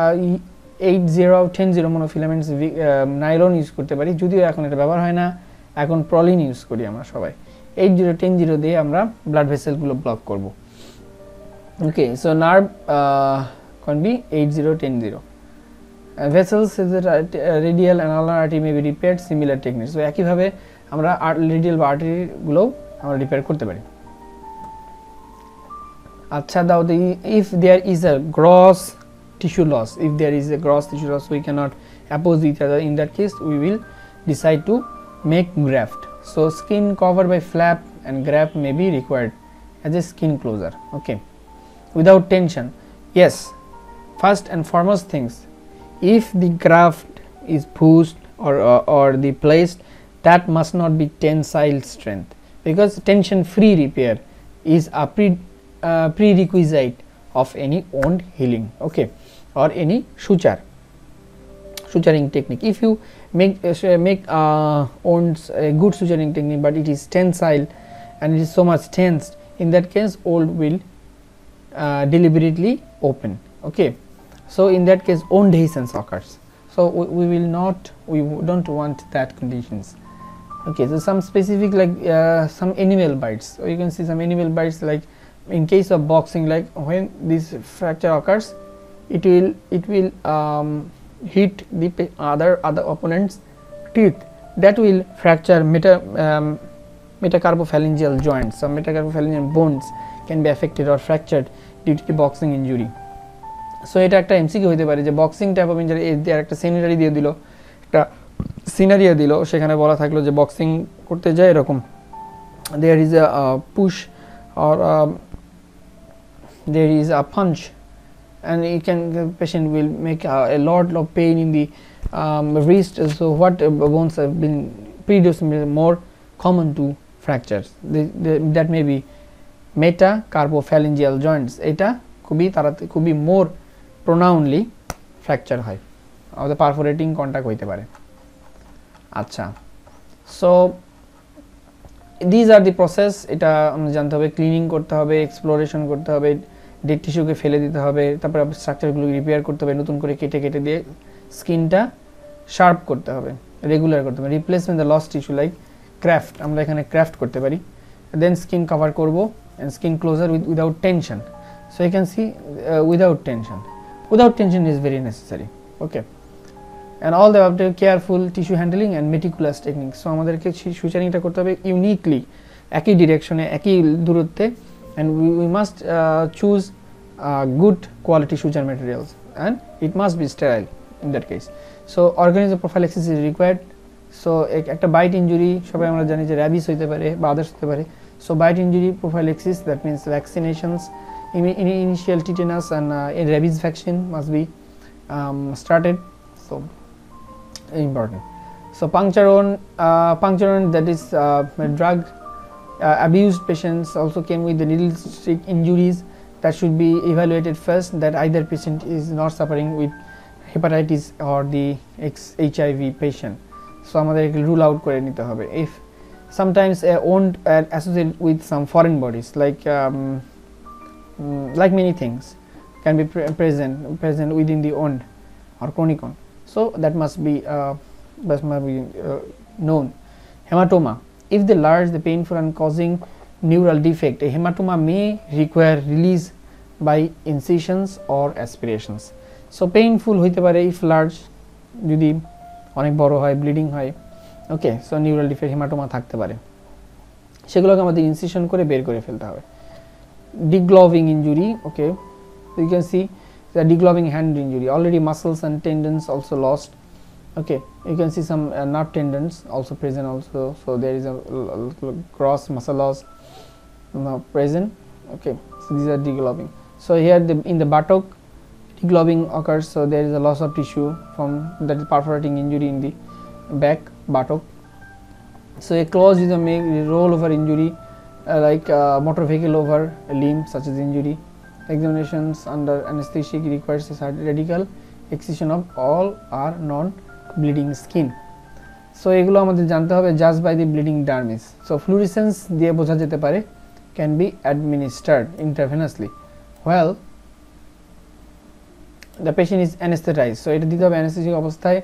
8010 monofilaments nylon use করতে পারি, যদিও এখন এটা ব্যবহার হয় না, এখন প্রলিন ইউজ করি আমরা সবাই। 8010 দিয়ে আমরা ব্লাড ভেসেলগুলো ব্লক করব। Okay, so nerve can be 8010. Vessels is the radial and ulnar artery may be repaired, similar techniques. So একই ভাবে আমরা radial বা artery গুলো আমরা রিপেয়ার করতে পারি। আচ্ছা দাও, if there is a gross tissue loss, if there is a gross tissue loss, we cannot oppose each other. In that case, we will decide to make graft. So skin covered by flap and graft may be required as a skin closure. Okay, without tension. Yes, first and foremost things, if the graft is pushed or the placed, that must not be tensile strength, because tension free repair is a prerequisite of any wound healing, okay, or any suturing technique. If you make wounds a good suturing technique, but it is tensile and it is so much tensed, in that case wound will deliberately open, okay. So in that case wound dehiscence occurs. So we don't want that conditions, okay. So some specific, like some animal bites, so you can see some animal bites, like in case of boxing, like when this fracture occurs, it will hit the other opponent's teeth, that will fracture metacarpophalangeal joints. Some metacarpophalangeal bones can be affected or fractured due to the boxing injury. So এটা একটা MCQ হতে পারে যে boxing type of injury, এর একটা scenery দিয়ে দিল, একটা সিনারিও দিল, সেখানে বলা থাকলো যে বক্সিং করতে যায় এরকম, there is a push or there is a punch, and the patient will make a lot of pain in the wrist. So what bones have been previously more common to fractures, that may be metacarpophalangeal joints. এটা খুবই more pronounly fracture হয়, or the perforating contact হইতে পারে। আচ্ছা, so these are the process, এটা আমরা জানতে হবে, ক্লিনিং করতে হবে, এক্সপ্লোরেশন করতে হবে, ডেড টিস্যুকে ফেলে দিতে হবে, তারপর স্ট্রাকচারগুলো রিপেয়ার করতে হবে, নতুন করে কেটে দিয়ে স্কিনটা শার্প করতে হবে, রেগুলার করতে হবে, replacement the lost tissue, like graft, আমরা এখানে ক্রাফট করতে পারি, দেন স্কিন কভার করব, and skin closure without tension. So you can see without tension is very necessary, okay. And all the have to careful tissue handling and meticulous techniques. So আমাদেরকে সুচারিংটা করতে হবে uniquely, একই ডিরেকশনে, একই দূরত্বে, and we must choose good quality suture materials, and it must be sterile in that case. So organism prophylaxis is required. So একটা bite injury সবাই আমরা জানি যে র্যাবিস হইতে পারে বা আদার্স হতে পারে। So bite injury prophylaxis, that means vaccinations, initial tetanus and rabies vaccine must be started. So important. So puncture wound, that is drug abused patients also came with the needle stick injuries, that should be evaluated first, that either patient is not suffering with hepatitis or the HIV patient. So আমাদেরকে rule out করে নিতে হবে। If sometimes a wound associated with some foreign bodies, like many things can be present within the wound or chronic wound, so that must be known. Hematoma, if the large, the painful and causing neural defect, a hematoma may require release by incisions or aspirations. So painful হইতে পারে if large, যদি অনেক বড় হয়, bleeding হয়, okay. So neural defect haematoma থাকতে পারে, সেগুলোকে আমাদের ইনসিশন করে বের করে ফেলতে হবে। Degloving injury, okay, you can see the degloving hand injury, already muscles and tendons also lost, Okay, you can see some nerve tendons also present also, so there is a gross muscle loss present. Okay, so these are deglobing. So here in the buttock deglobing occurs, so there is a loss of tissue from that is perforating injury in the back buttock. So a clause is a rollover injury, like motor vehicle over a limb such as injury. Examinations under anesthetic requires a radical excision of all or non-bleeding skin. So এগুলো আমাদের জানতে হবে just by the bleeding dermis. So fluorescence দিয়ে বোঝা যেতে পারে can be administered intravenously while the patient is anesthetized. So এটা দিতে হবে anesthetic অবস্থায়,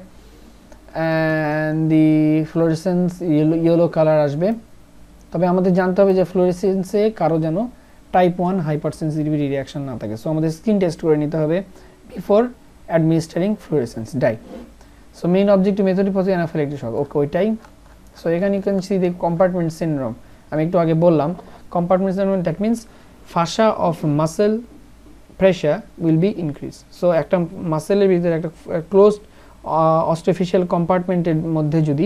and the fluorescence yellow color আসবে। তবে আমাদের জানতে হবে যে ফ্লোরেসেন্সে কারো যেন টাইপ 1 হাইপারসেনসিটিভিটি রিঅ্যাকশন না থাকে। সো আমাদের স্কিন টেস্ট করে নিতে হবে before administering fluorescence dye. So main objective method for anaphylactic shock, okay ওইটাই। সো এখানে you can see the compartment syndrome. আমি একটু আগে বললাম compartment syndrome that means fascia of muscle pressure will be increase. So একটা মাসেলের ভিতরে একটা ক্লোজড অস্টিফিশিয়াল কম্পার্টমেন্টের মধ্যে যদি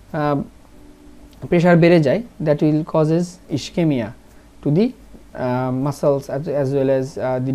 pressure বেড়ে যায়, that will causes ischemia to the muscles as well as the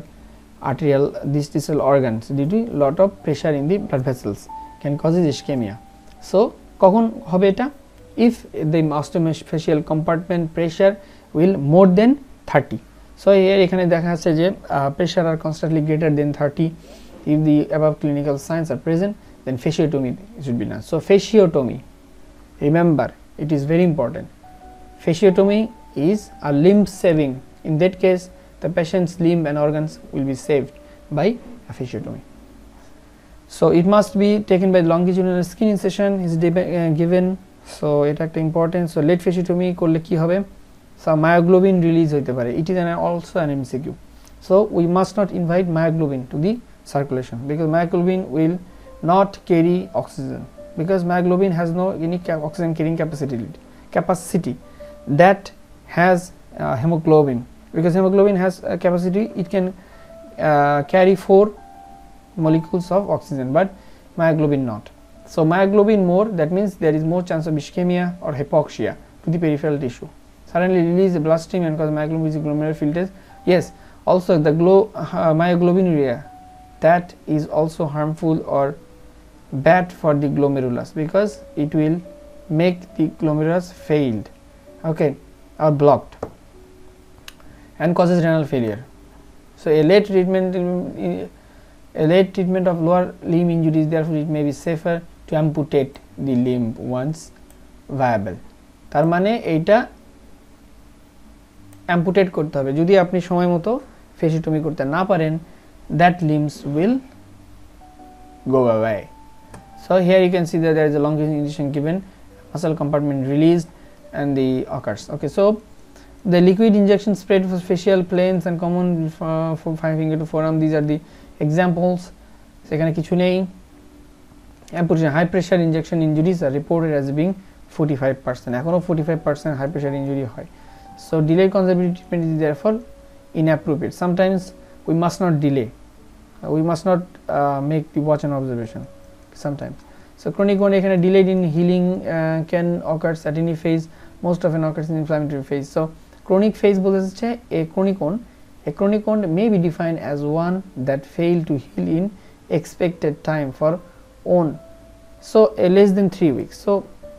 distal organs due to lot of pressure in the blood vessels can causes ischemia. So কখন হবে এটা? If the osteofacial compartment pressure will more than 30. So এখানে দেখা যাচ্ছে যে pressure are constantly greater than 30. If the above clinical signs are present, then fasciotomy should be done. So fasciotomy, remember, it is very important. Fasciotomy is a limb saving. In that case, the patient's limb and organs will be saved by a fasciotomy. So it must be taken by longitudinal skin incision is given. So এটা একটা important. So late fasciotomy করলে কি হবে? So myoglobin release হইতে পারে. It is also an MCQ. So we must not invite myoglobin to the circulation because myoglobin will not carry oxygen, because myoglobin has no any oxygen carrying capacity that has hemoglobin, because hemoglobin has a capacity, it can carry 4 molecules of oxygen, but myoglobin not. So myoglobin more, that means there is more chance of ischemia or hypoxia to the peripheral tissue. Suddenly release the bloodstream and cause myoglobin is glomerular filtrate. Yes, also the myoglobinuria, that is also harmful or bad for the glomerulus because it will make the glomerulus failed, okay, or blocked and causes renal failure. So a late treatment of lower limb injuries, therefore it may be safer to amputate the limb once viable. তার মানে এইটা amputate করতে হবে যদি আপনি সময় মতো fasciotomy করতে না পারেন, that limbs will go away. So here you can see that there is a longitudinal incision given, muscle compartment released and the occurs. Okay, so the liquid injection spread for facial planes and common from 5 finger to forearm, these are the examples. সেখানে কিছু নেই। amputation, high pressure injection injuries are reported as being 45%, এখনো 45% high pressure injury হয়। So delayed conservative treatment is therefore inappropriate. Sometimes we must not delay, we must not make the watch and observation sometimes. So chronic wound এখানে delayed in healing can occur at any phase, most often occurs in inflammatory phase. So chronic phase বলতে হচ্ছে a chronic wound may be defined as one that failed to heal in expected time for wound, so less than 3 weeks. So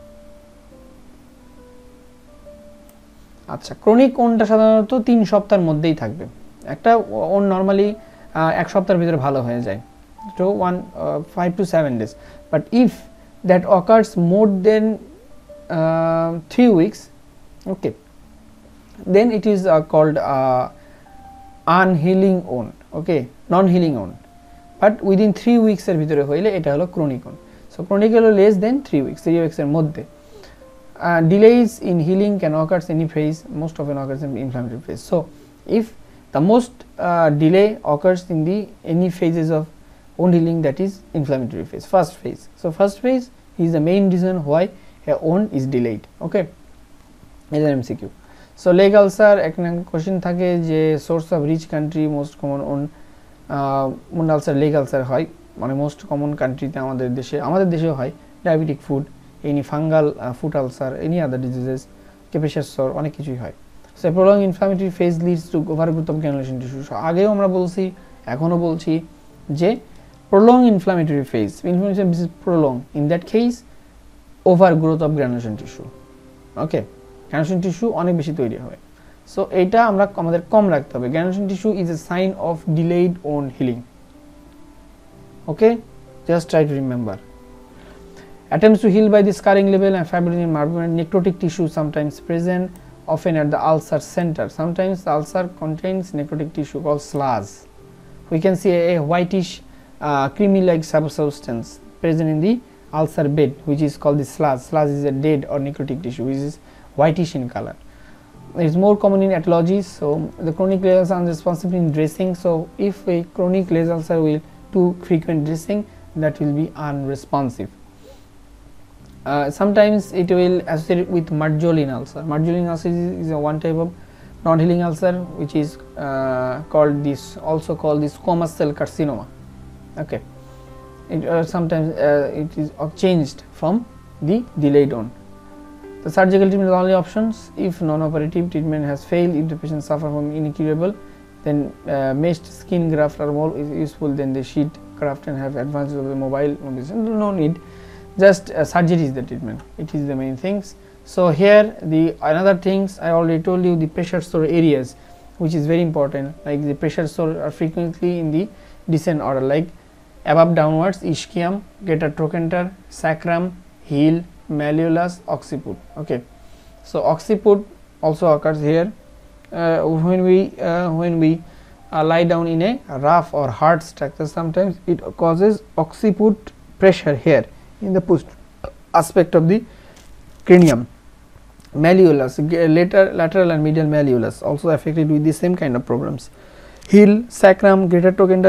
আচ্ছা, chronic ওনটা সাধারণত 3 সপ্তাহের মধ্যেই থাকবে। একটা on normally 1 সপ্তাহের ভিতরে ভালো হয়ে যায়, তো 5 to 7 days, but if that occurs more than 3 weeks, okay, then it is called unhealing wound, okay, non-healing wound, but within 3 weeks এর ভিতরে হইলে এটা হলো ক্রনিক wound. So chronic হলো less than 3 weeks, 3 weeks এর মধ্যে। Delays in healing can occur in any phase, most often occurs in inflammatory phase. So if the most delay occurs in the any phases of wound healing, that is inflammatory phase, first phase. So first phase is the main reason why a wound is delayed, okay, is an MCQ. So leg ulcer, একটা question থাকে যে source of rich country most common wound ulcer leg ulcer হয়, মানে most common কান্ট্রিতে আমাদের দেশেও হয় diabetic foot, any fungal foot ulcer, any other diseases, pressure sore, অনেক কিছুই হয়। So prolong inflammatory phase leads to overgrowth of granulation tissue. আগেও আমরা বলছি, এখনও বলছি যে prolong inflammatory phase, inflammation this is prolong, in that case overgrowth of granulation tissue. Okay, granulation tissue অনেক বেশি তৈরি হবে। সো এইটা আমরা আমাদের কম রাখতে হবে। Granulation tissue is a sign of delayed wound healing. Okay, just try to remember. Attempts to heal by the scarring level and fibrosis marble necrotic tissue sometimes present, often at the ulcer center. Sometimes the ulcer contains necrotic tissue called sludge. We can see a whitish creamy-like substance present in the ulcer bed, which is called the sludge. Sludge is a dead or necrotic tissue which is whitish in color. It is more common in etiologies. So the chronic leg ulcer is responsible in dressing. So if a chronic leg ulcer will do frequent dressing, that will be unresponsive. Sometimes it will associate with Marjolin ulcer. Marjolin ulcer is a one type of non-healing ulcer which is also called this squamous cell carcinoma. Okay, sometimes it is changed from the delayed on. The surgical treatment is the only options. If non-operative treatment has failed, if the patient suffer from incurable, then meshed skin graft are more useful than the sheet graft and have advantage of the mobile. No need, just surgery is the treatment. It is the main things. So here the another things I already told you, the pressure sore areas, which is very important, like the pressure sore are frequently in the descent order, like above downwards, ischium, greater trochanter, sacrum, heel, malleolus, occiput. Okay, so occiput also occurs here. When we lie down in a rough or hard structure, sometimes it causes occiput pressure here in the post aspect of the cranium. Malleolus, lateral and medial malleolus also affected with the same kind of problems. Heel, sacrum, greater trochanter,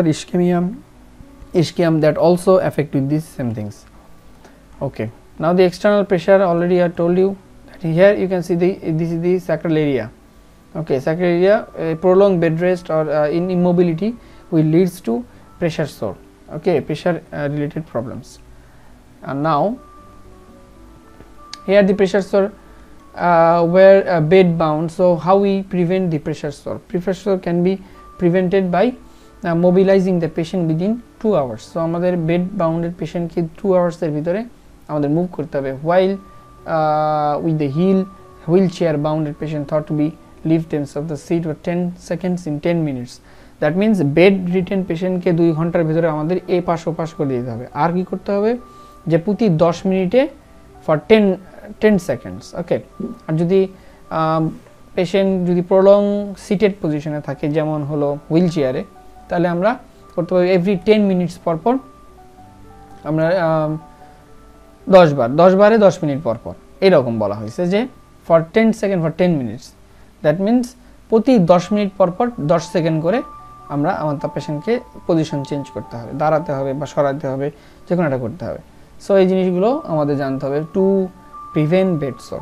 ischium that also affect with these same things. Okay, now the external pressure already I told you that here you can see this is the sacral area. Okay, sacral area, prolonged bed rest or in immobility will leads to pressure sore. Okay, pressure related problems. And now here the pressure sore were bed bound. So how we prevent the pressure sore? Pressure sore can be prevented by mobilizing the patient within 2 hours. So আমাদের bed bounded patient কে 2 hours এর ভিতরে আমাদের move করতে হবে, while with the wheelchair bounded patient thought to be leave themselves the seat for 10 seconds in 10 minutes. That means bed ridden patient কে 2 ঘন্টার ভিতরে আমাদের এই পাশ ও পাশ করে দিতে হবে। আর কি করতে হবে, যে প্রতি 10 মিনিটে for 10 seconds. ওকে, আর যদি পেশেন্ট যদি প্রলং সিটেড পজিশনে থাকে, যেমন হলো হুইল চেয়ারে, তাহলে আমরা করতে পারি এভরি 10 মিনিটস পর পর আমরা 10 বারে 10 মিনিট পর পর, এরকম বলা হয়েছে যে for 10 second for 10 minutes. That means প্রতি 10 মিনিট পর পর 10 সেকেন্ড করে আমরা আমাদের পেশেন্টকে পজিশন চেঞ্জ করতে হবে, দাঁড়াতে হবে বা সরাতে হবে, যে কোনো একটা করতে হবে। সো এই জিনিসগুলো আমাদের জানতে হবে to prevent bed sore.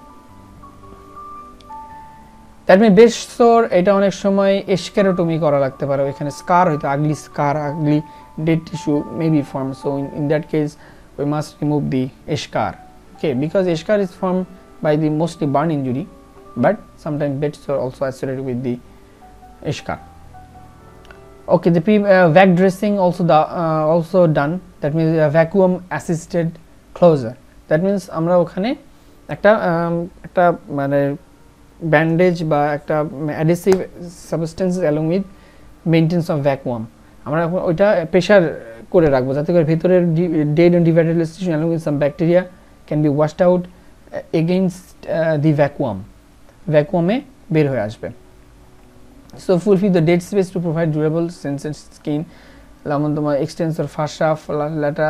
That mean bed sore এটা অনেক সময় এসকেরোটমি করা লাগতে পারে, এখানে স্কার হয়তো ugly dead tissue may be form. So in that case we must remove the eschar. Okay, because eschar is formed by the mostly burn injury, but sometimes bed sore also associated with the eschar. Okay, the vac dressing also done. That means vacuum assisted closure. That means আমরা ওখানে একটা মানে bandage বা একটা adhesive substance along with maintenance of vacuum, আমরা ওইটা pressure করে রাখবো যাতে করে ভিতরের dead and divided tissue along with some bacteria can be washed out against the vacuum-এ বের হয়ে আসবে। So fulfill the dead space to provide durable sensitive skin, যেমন তোমার extensor fascia lata,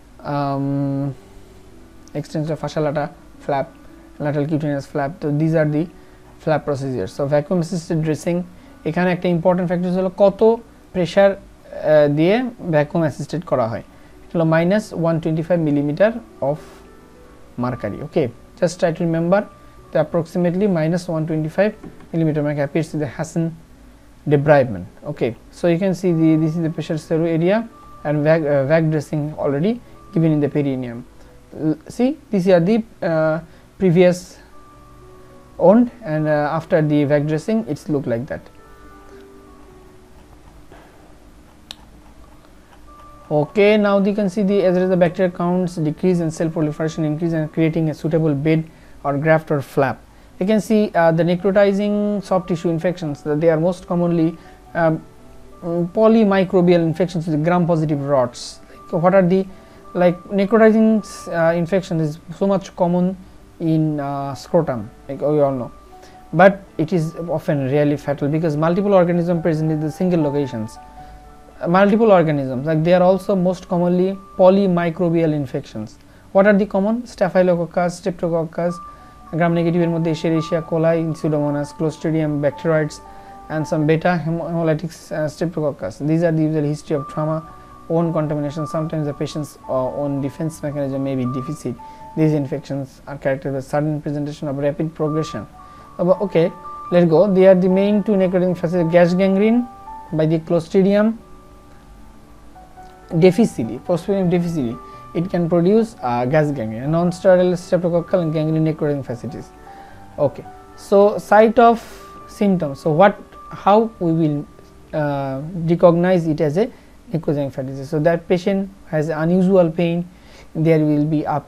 extensor fascia lata flap, lateral cutaneous flap. So these are the flap procedures. So vacuum assisted dressing, এখানে একটা important factor হলো কত pressure দিয়ে vacuum assisted করা হয়, এটা হলো -125 millimetre of mercury. Okay, just try to remember the approximately -125 millimeter mercury appears in the Hassan debridement. Okay, so you can see this is the pressure sore area and vac dressing already given in the perineum. See, these are the previous wound, and after the vac dressing it's look like that. Okay, now you can see the as the bacterial counts decrease and cell proliferation increase and creating a suitable bed or graft or flap. You can see the necrotizing soft tissue infections, they are most commonly polymicrobial infections with gram positive rods. Like, what are the necrotizing infection is so much common in scrotum, like we all know, but it is often rarely fatal because multiple organisms present in the single locations. Multiple organisms, like they are also most commonly polymicrobial infections. What are the common? Staphylococcus, Streptococcus, gram negative এর মধ্যে Escherichia coli, Pseudomonas, Clostridium, bacteroids, and some beta hemolytic Streptococcus. These are the usual history of trauma, own contamination. Sometimes the patient's own defense mechanism may be deficit. These infections are characterized by sudden presentation of rapid progression. Okay, let's go. They are the main two necrotic facets: gas gangrene by the Clostridium difficile, Clostridium difficile. It can produce gas gangrene, non-sterile streptococcal and gangrene necrotic fasciitis. Okay, so site of symptoms. So how we will recognize it as a necrotic fasciitis? So that patient has unusual pain, there will be a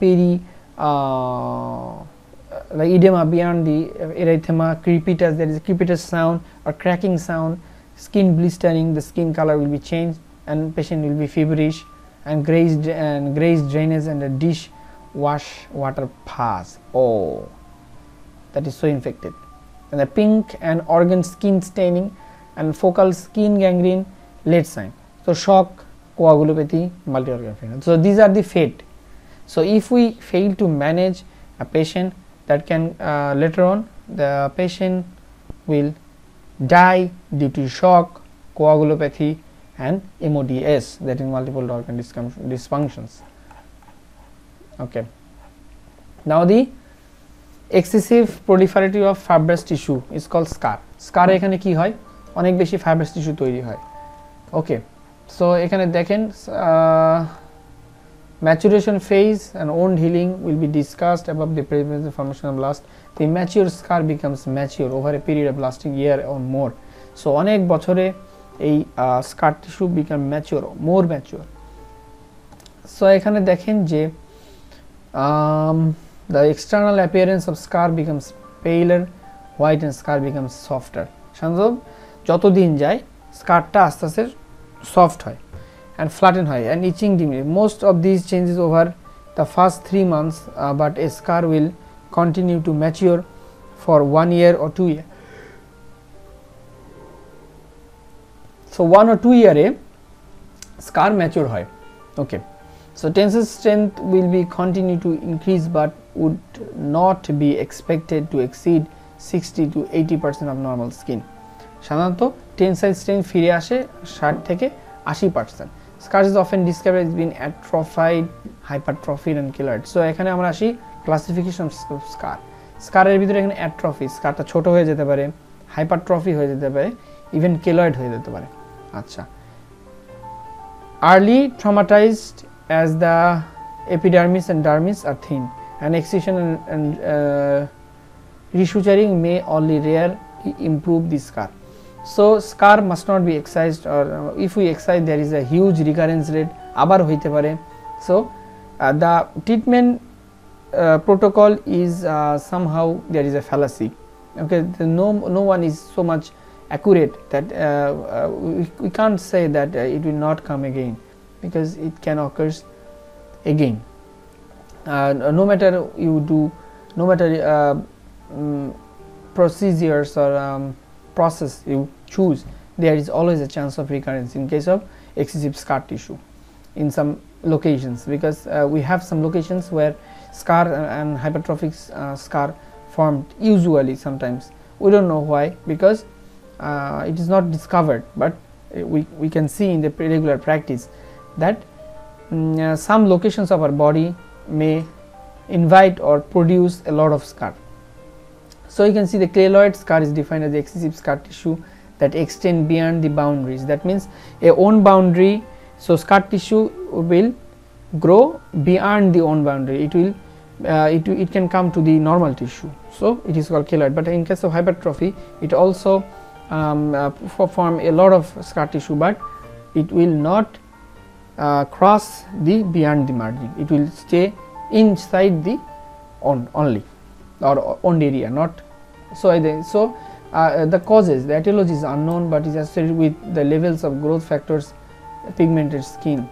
like edema beyond the erythema, crepitus, there is a crepitus sound or cracking sound, skin blistering, the skin color will be changed, and patient will be feverish, and grazed drainage and a dish wash water pass. Oh, that is so infected. And the pink and organ skin staining and focal skin gangrene, late sign. So shock, coagulopathy, multi-organ failure. So these are the fate. So if we fail to manage a patient, that can later on the patient will die due to shock, coagulopathy, and MODS, that is multiple organ dysfunctions. Okay, now the excessive proliferation of fibrous tissue is called scar. Scar এখানে কি হয়, অনেক বেশি fibrous tissue তৈরি হয়. Okay, so এখানে দেখেন maturation phase and wound healing will be discussed above. The prevalence of formation of blast. The mature scar becomes mature over a period of lasting year or more. So অনেক বছরে এই scar tissue become mature, more mature. So এখানে দেখেন যে the external appearance of scar becomes paler, white, and scar becomes softer. সাধারণত যত দিন যায় স্কারটা আস্তে আস্তে সফট হয় and flatten হয় and itching diminish. Most of these changes over the first 3 months, but a scar will continue to mature for 1 year or 2 years. So 1 or 2 year scar mature হয়. Okay, so tensile strength will be continue to increase but would not be expected to exceed 60 to 80% of normal skin. সাধারণত tensile strength ফিরে আসে 60 থেকে 80%. Scar is often described as being atrophied, hypertrophied, and keloid. So এখানে আমরা আসি classification of স্কার. স্কারের ভিতরে এখানে atrophy, স্কারটা ছোট হয়ে যেতে পারে, হাইপারট্রফি হয়ে যেতে পারে, ইভেন কেলয়েড হয়ে যেতে পারে. আচ্ছা, early traumatized as the epidermis and dermis are thin, and excision and resuturing may only rare improve the scar. So scar must not be excised, or if we excise there is a huge recurrence rate, abar hoite pare. So the treatment protocol is somehow there is a fallacy. Okay, no one is so much accurate that we can't say that it will not come again, because it can occur again. No matter you do, no matter procedures or process you choose, there is always a chance of recurrence in case of excessive scar tissue in some locations, because we have some locations where scar and hypertrophic scar formed usually. Sometimes we don't know why, because it is not discovered, but we can see in the regular practice that some locations of our body may invite or produce a lot of scar. So you can see the keloid scar is defined as the excessive scar tissue that extend beyond the boundaries. That means a own boundary, So scar tissue will grow beyond the wound boundary. It can come to the normal tissue, so it is called keloid. But in case of hypertrophy, it also form a lot of scar tissue, but it will not cross the beyond the margin. It will stay inside the wound only, or wound area, not so. The causes, the etiology is unknown, but is associated with the levels of growth factors, pigmented skin.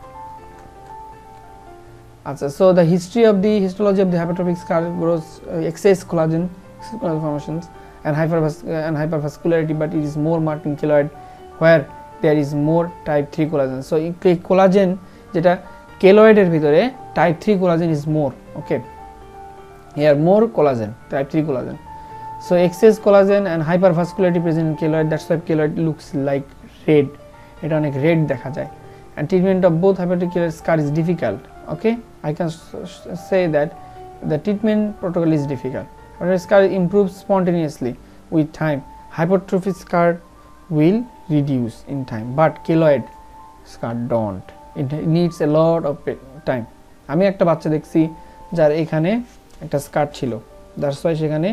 So the histology of the hypertrophic scar growth, excess collagen formations and hypervascularity, but it is more marked in keloid where there is more type 3 collagen. So collagen jeta keloid er bhitore type 3 collagen is more, okay, here more collagen, type 3 collagen. So excess collagen and hypervascularity present in keloid, that's why keloid looks like red, eta onek red dekha jay, and treatment of both hypertrophic keloid scar is difficult. Okay, I can say that the treatment protocol is difficult. Hypertrophic scar improves spontaneously with time. Hypertrophic scar will reduce in time, but keloid scar don't. It needs a lot of time. আমি একটা বাচ্চা দেখছি যার এখানে একটা স্কার ছিল, that's why সেখানে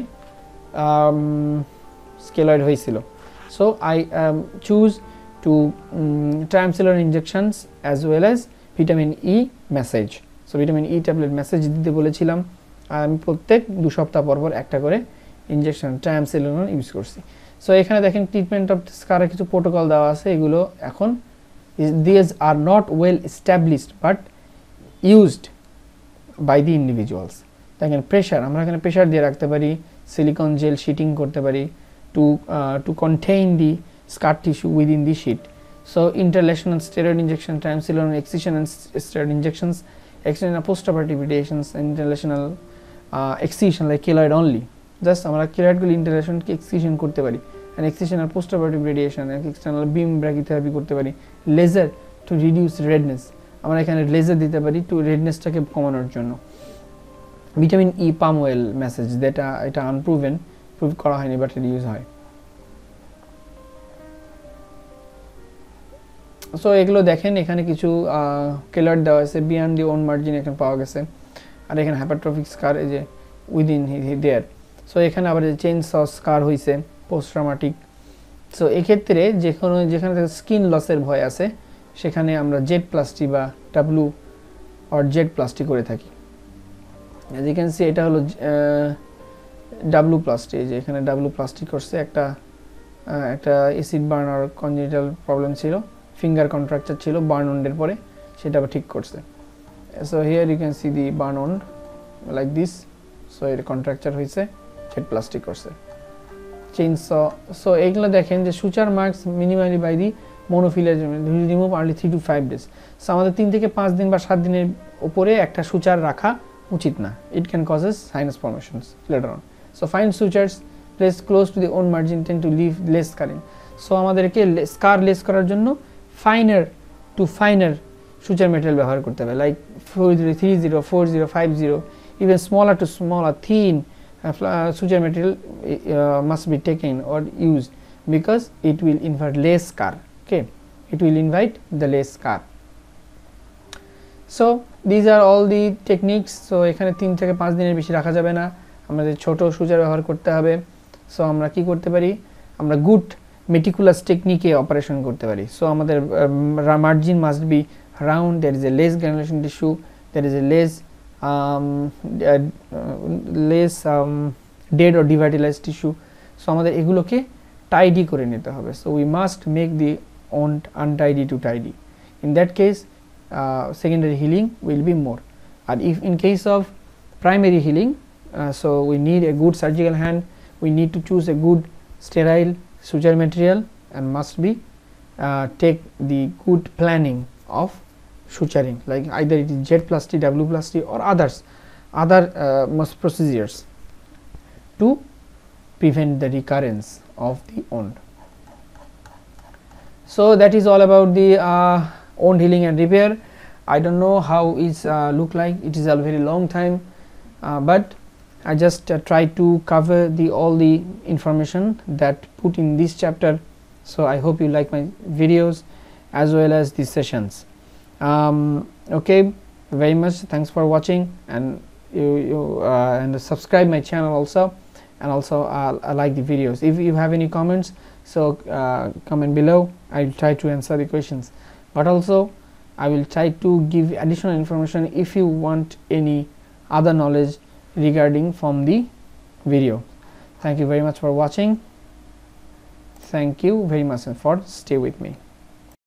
keloid হয়েছিল। So I choose to triamcinolone injections as well as vitamin E massage. So vitamin E tablet massage দিতে বলেছিলাম, আর আমি প্রত্যেক 2 সপ্তাহ পর পর একটা করে ইনজেকশন ট্রায়ামসিলোন ইউজ করছি। সো এখানে দেখেন ট্রিটমেন্ট অফ স্কারের কিছু প্রোটোকল দেওয়া আছে, এগুলো এখন this are not well established but used by the individuals. দেখেন প্রেশার, আমরা এখানে প্রেশার দিয়ে রাখতে পারি, সিলিকন জেল শিটিং করতে পারি to contain the scar tissue within the sheet. So interlesional steroid injection, triamcinolone excision and steroid injections, excision and postoperative radiations, interlesional excision like keloid only. Just আমরা keloid গুলি interlesion কে excision করতে পারি, and excision and postoperative radiation and external beam brachytherapy করতে পারি, laser to reduce redness, আমরা এখানে laser দিতে পারি to redness টাকে কমানোর জন্য। Vitamin E palm oil massage, এটা আনপ্রুভেন, প্রুভ করা হয়নি বাট এটা ইউজ হয়। সো এগুলো দেখেন এখানে কিছু কেলয়েড দেওয়া আছে, বিয়ন্ড দি ওন মার্জিন এখানে পাওয়া গেছে, আর এখানে হাইপারট্রফিক স্কার এই যে উইদিন দেয়ার। সো এখানে আবার যে চেইন স স্কার হয়েছে পোস্ট ট্রমাটিক। সো এক্ষেত্রে যেখানে স্কিন লসের ভয় আছে সেখানে আমরা জেড প্লাস্টি বা ডাব্লু অর জেড প্লাস্টি করে থাকি। অ্যাজ ইউ ক্যান সি এটা হলো ডাব্লু প্লাস্টি, যে এখানে ডাব্লু প্লাস্টি করছে, একটা অ্যাসিড বার্ন আর কনজেনিটাল প্রবলেম ছিল, ফিঙ্গার কন্ট্রাকচার ছিল বার্ন অন্ডের পরে, সেটা আবার ঠিক করছে। So here you can see the burn wound like this. So এর কন্ট্রাকচার হয়েছে, জেড প্লাস্টিক করছে, চেইন স। সো এইগুলো দেখেন যে suture marks minimally by the monofilament remove early 3 to 5 days। So আমাদের 3 থেকে 5 দিন বা 7 দিনের উপরে একটা সুচার রাখা উচিত না, it can causes sinus formations later on. So fine sutures place close to the wound margin tend to leave less scarring. So আমাদেরকে স্কার লেস করার জন্য finer to finer suture material ব্যবহার করতে হবে, like 430, 40, 50, even smaller to smaller thin suture material must be taken or used because it will invite less scar. Okay, it will invite the less scar. So these are all the techniques. So এখানে 3 থেকে 5 দিনের বেশি রাখা যাবে না, আমাদের ছোট suture ব্যবহার করতে হবে। সো আমরা কি করতে পারি, আমরা গুড meticulous technique operation করতে পারি। সো আমাদের margin must be round, there is a less granulation tissue, there is a less dead or devitalized tissue। So আমাদের এগুলোকে টাইডি করে নিতে হবে। So we must make the untidy to tidy. In that case secondary healing will be more, and if in case of primary healing so we need a good surgical hand, we need to choose a good sterile suture material and must be take the good planning of suturing, like either it is jet plasty, W plasty or other most procedures to prevent the recurrence of the wound. So that is all about the wound healing and repair. I don't know how it look like, it is a very long time, but I just try to cover all the information that put in this chapter. So I hope you like my videos as well as these sessions. Okay, very much thanks for watching, and and subscribe my channel also, and also I like the videos. If you have any comments, so comment below. I will try to answer the questions, but also I will try to give additional information if you want any other knowledge regarding from the video. Thank you very much for watching. Thank you very much for stay with me.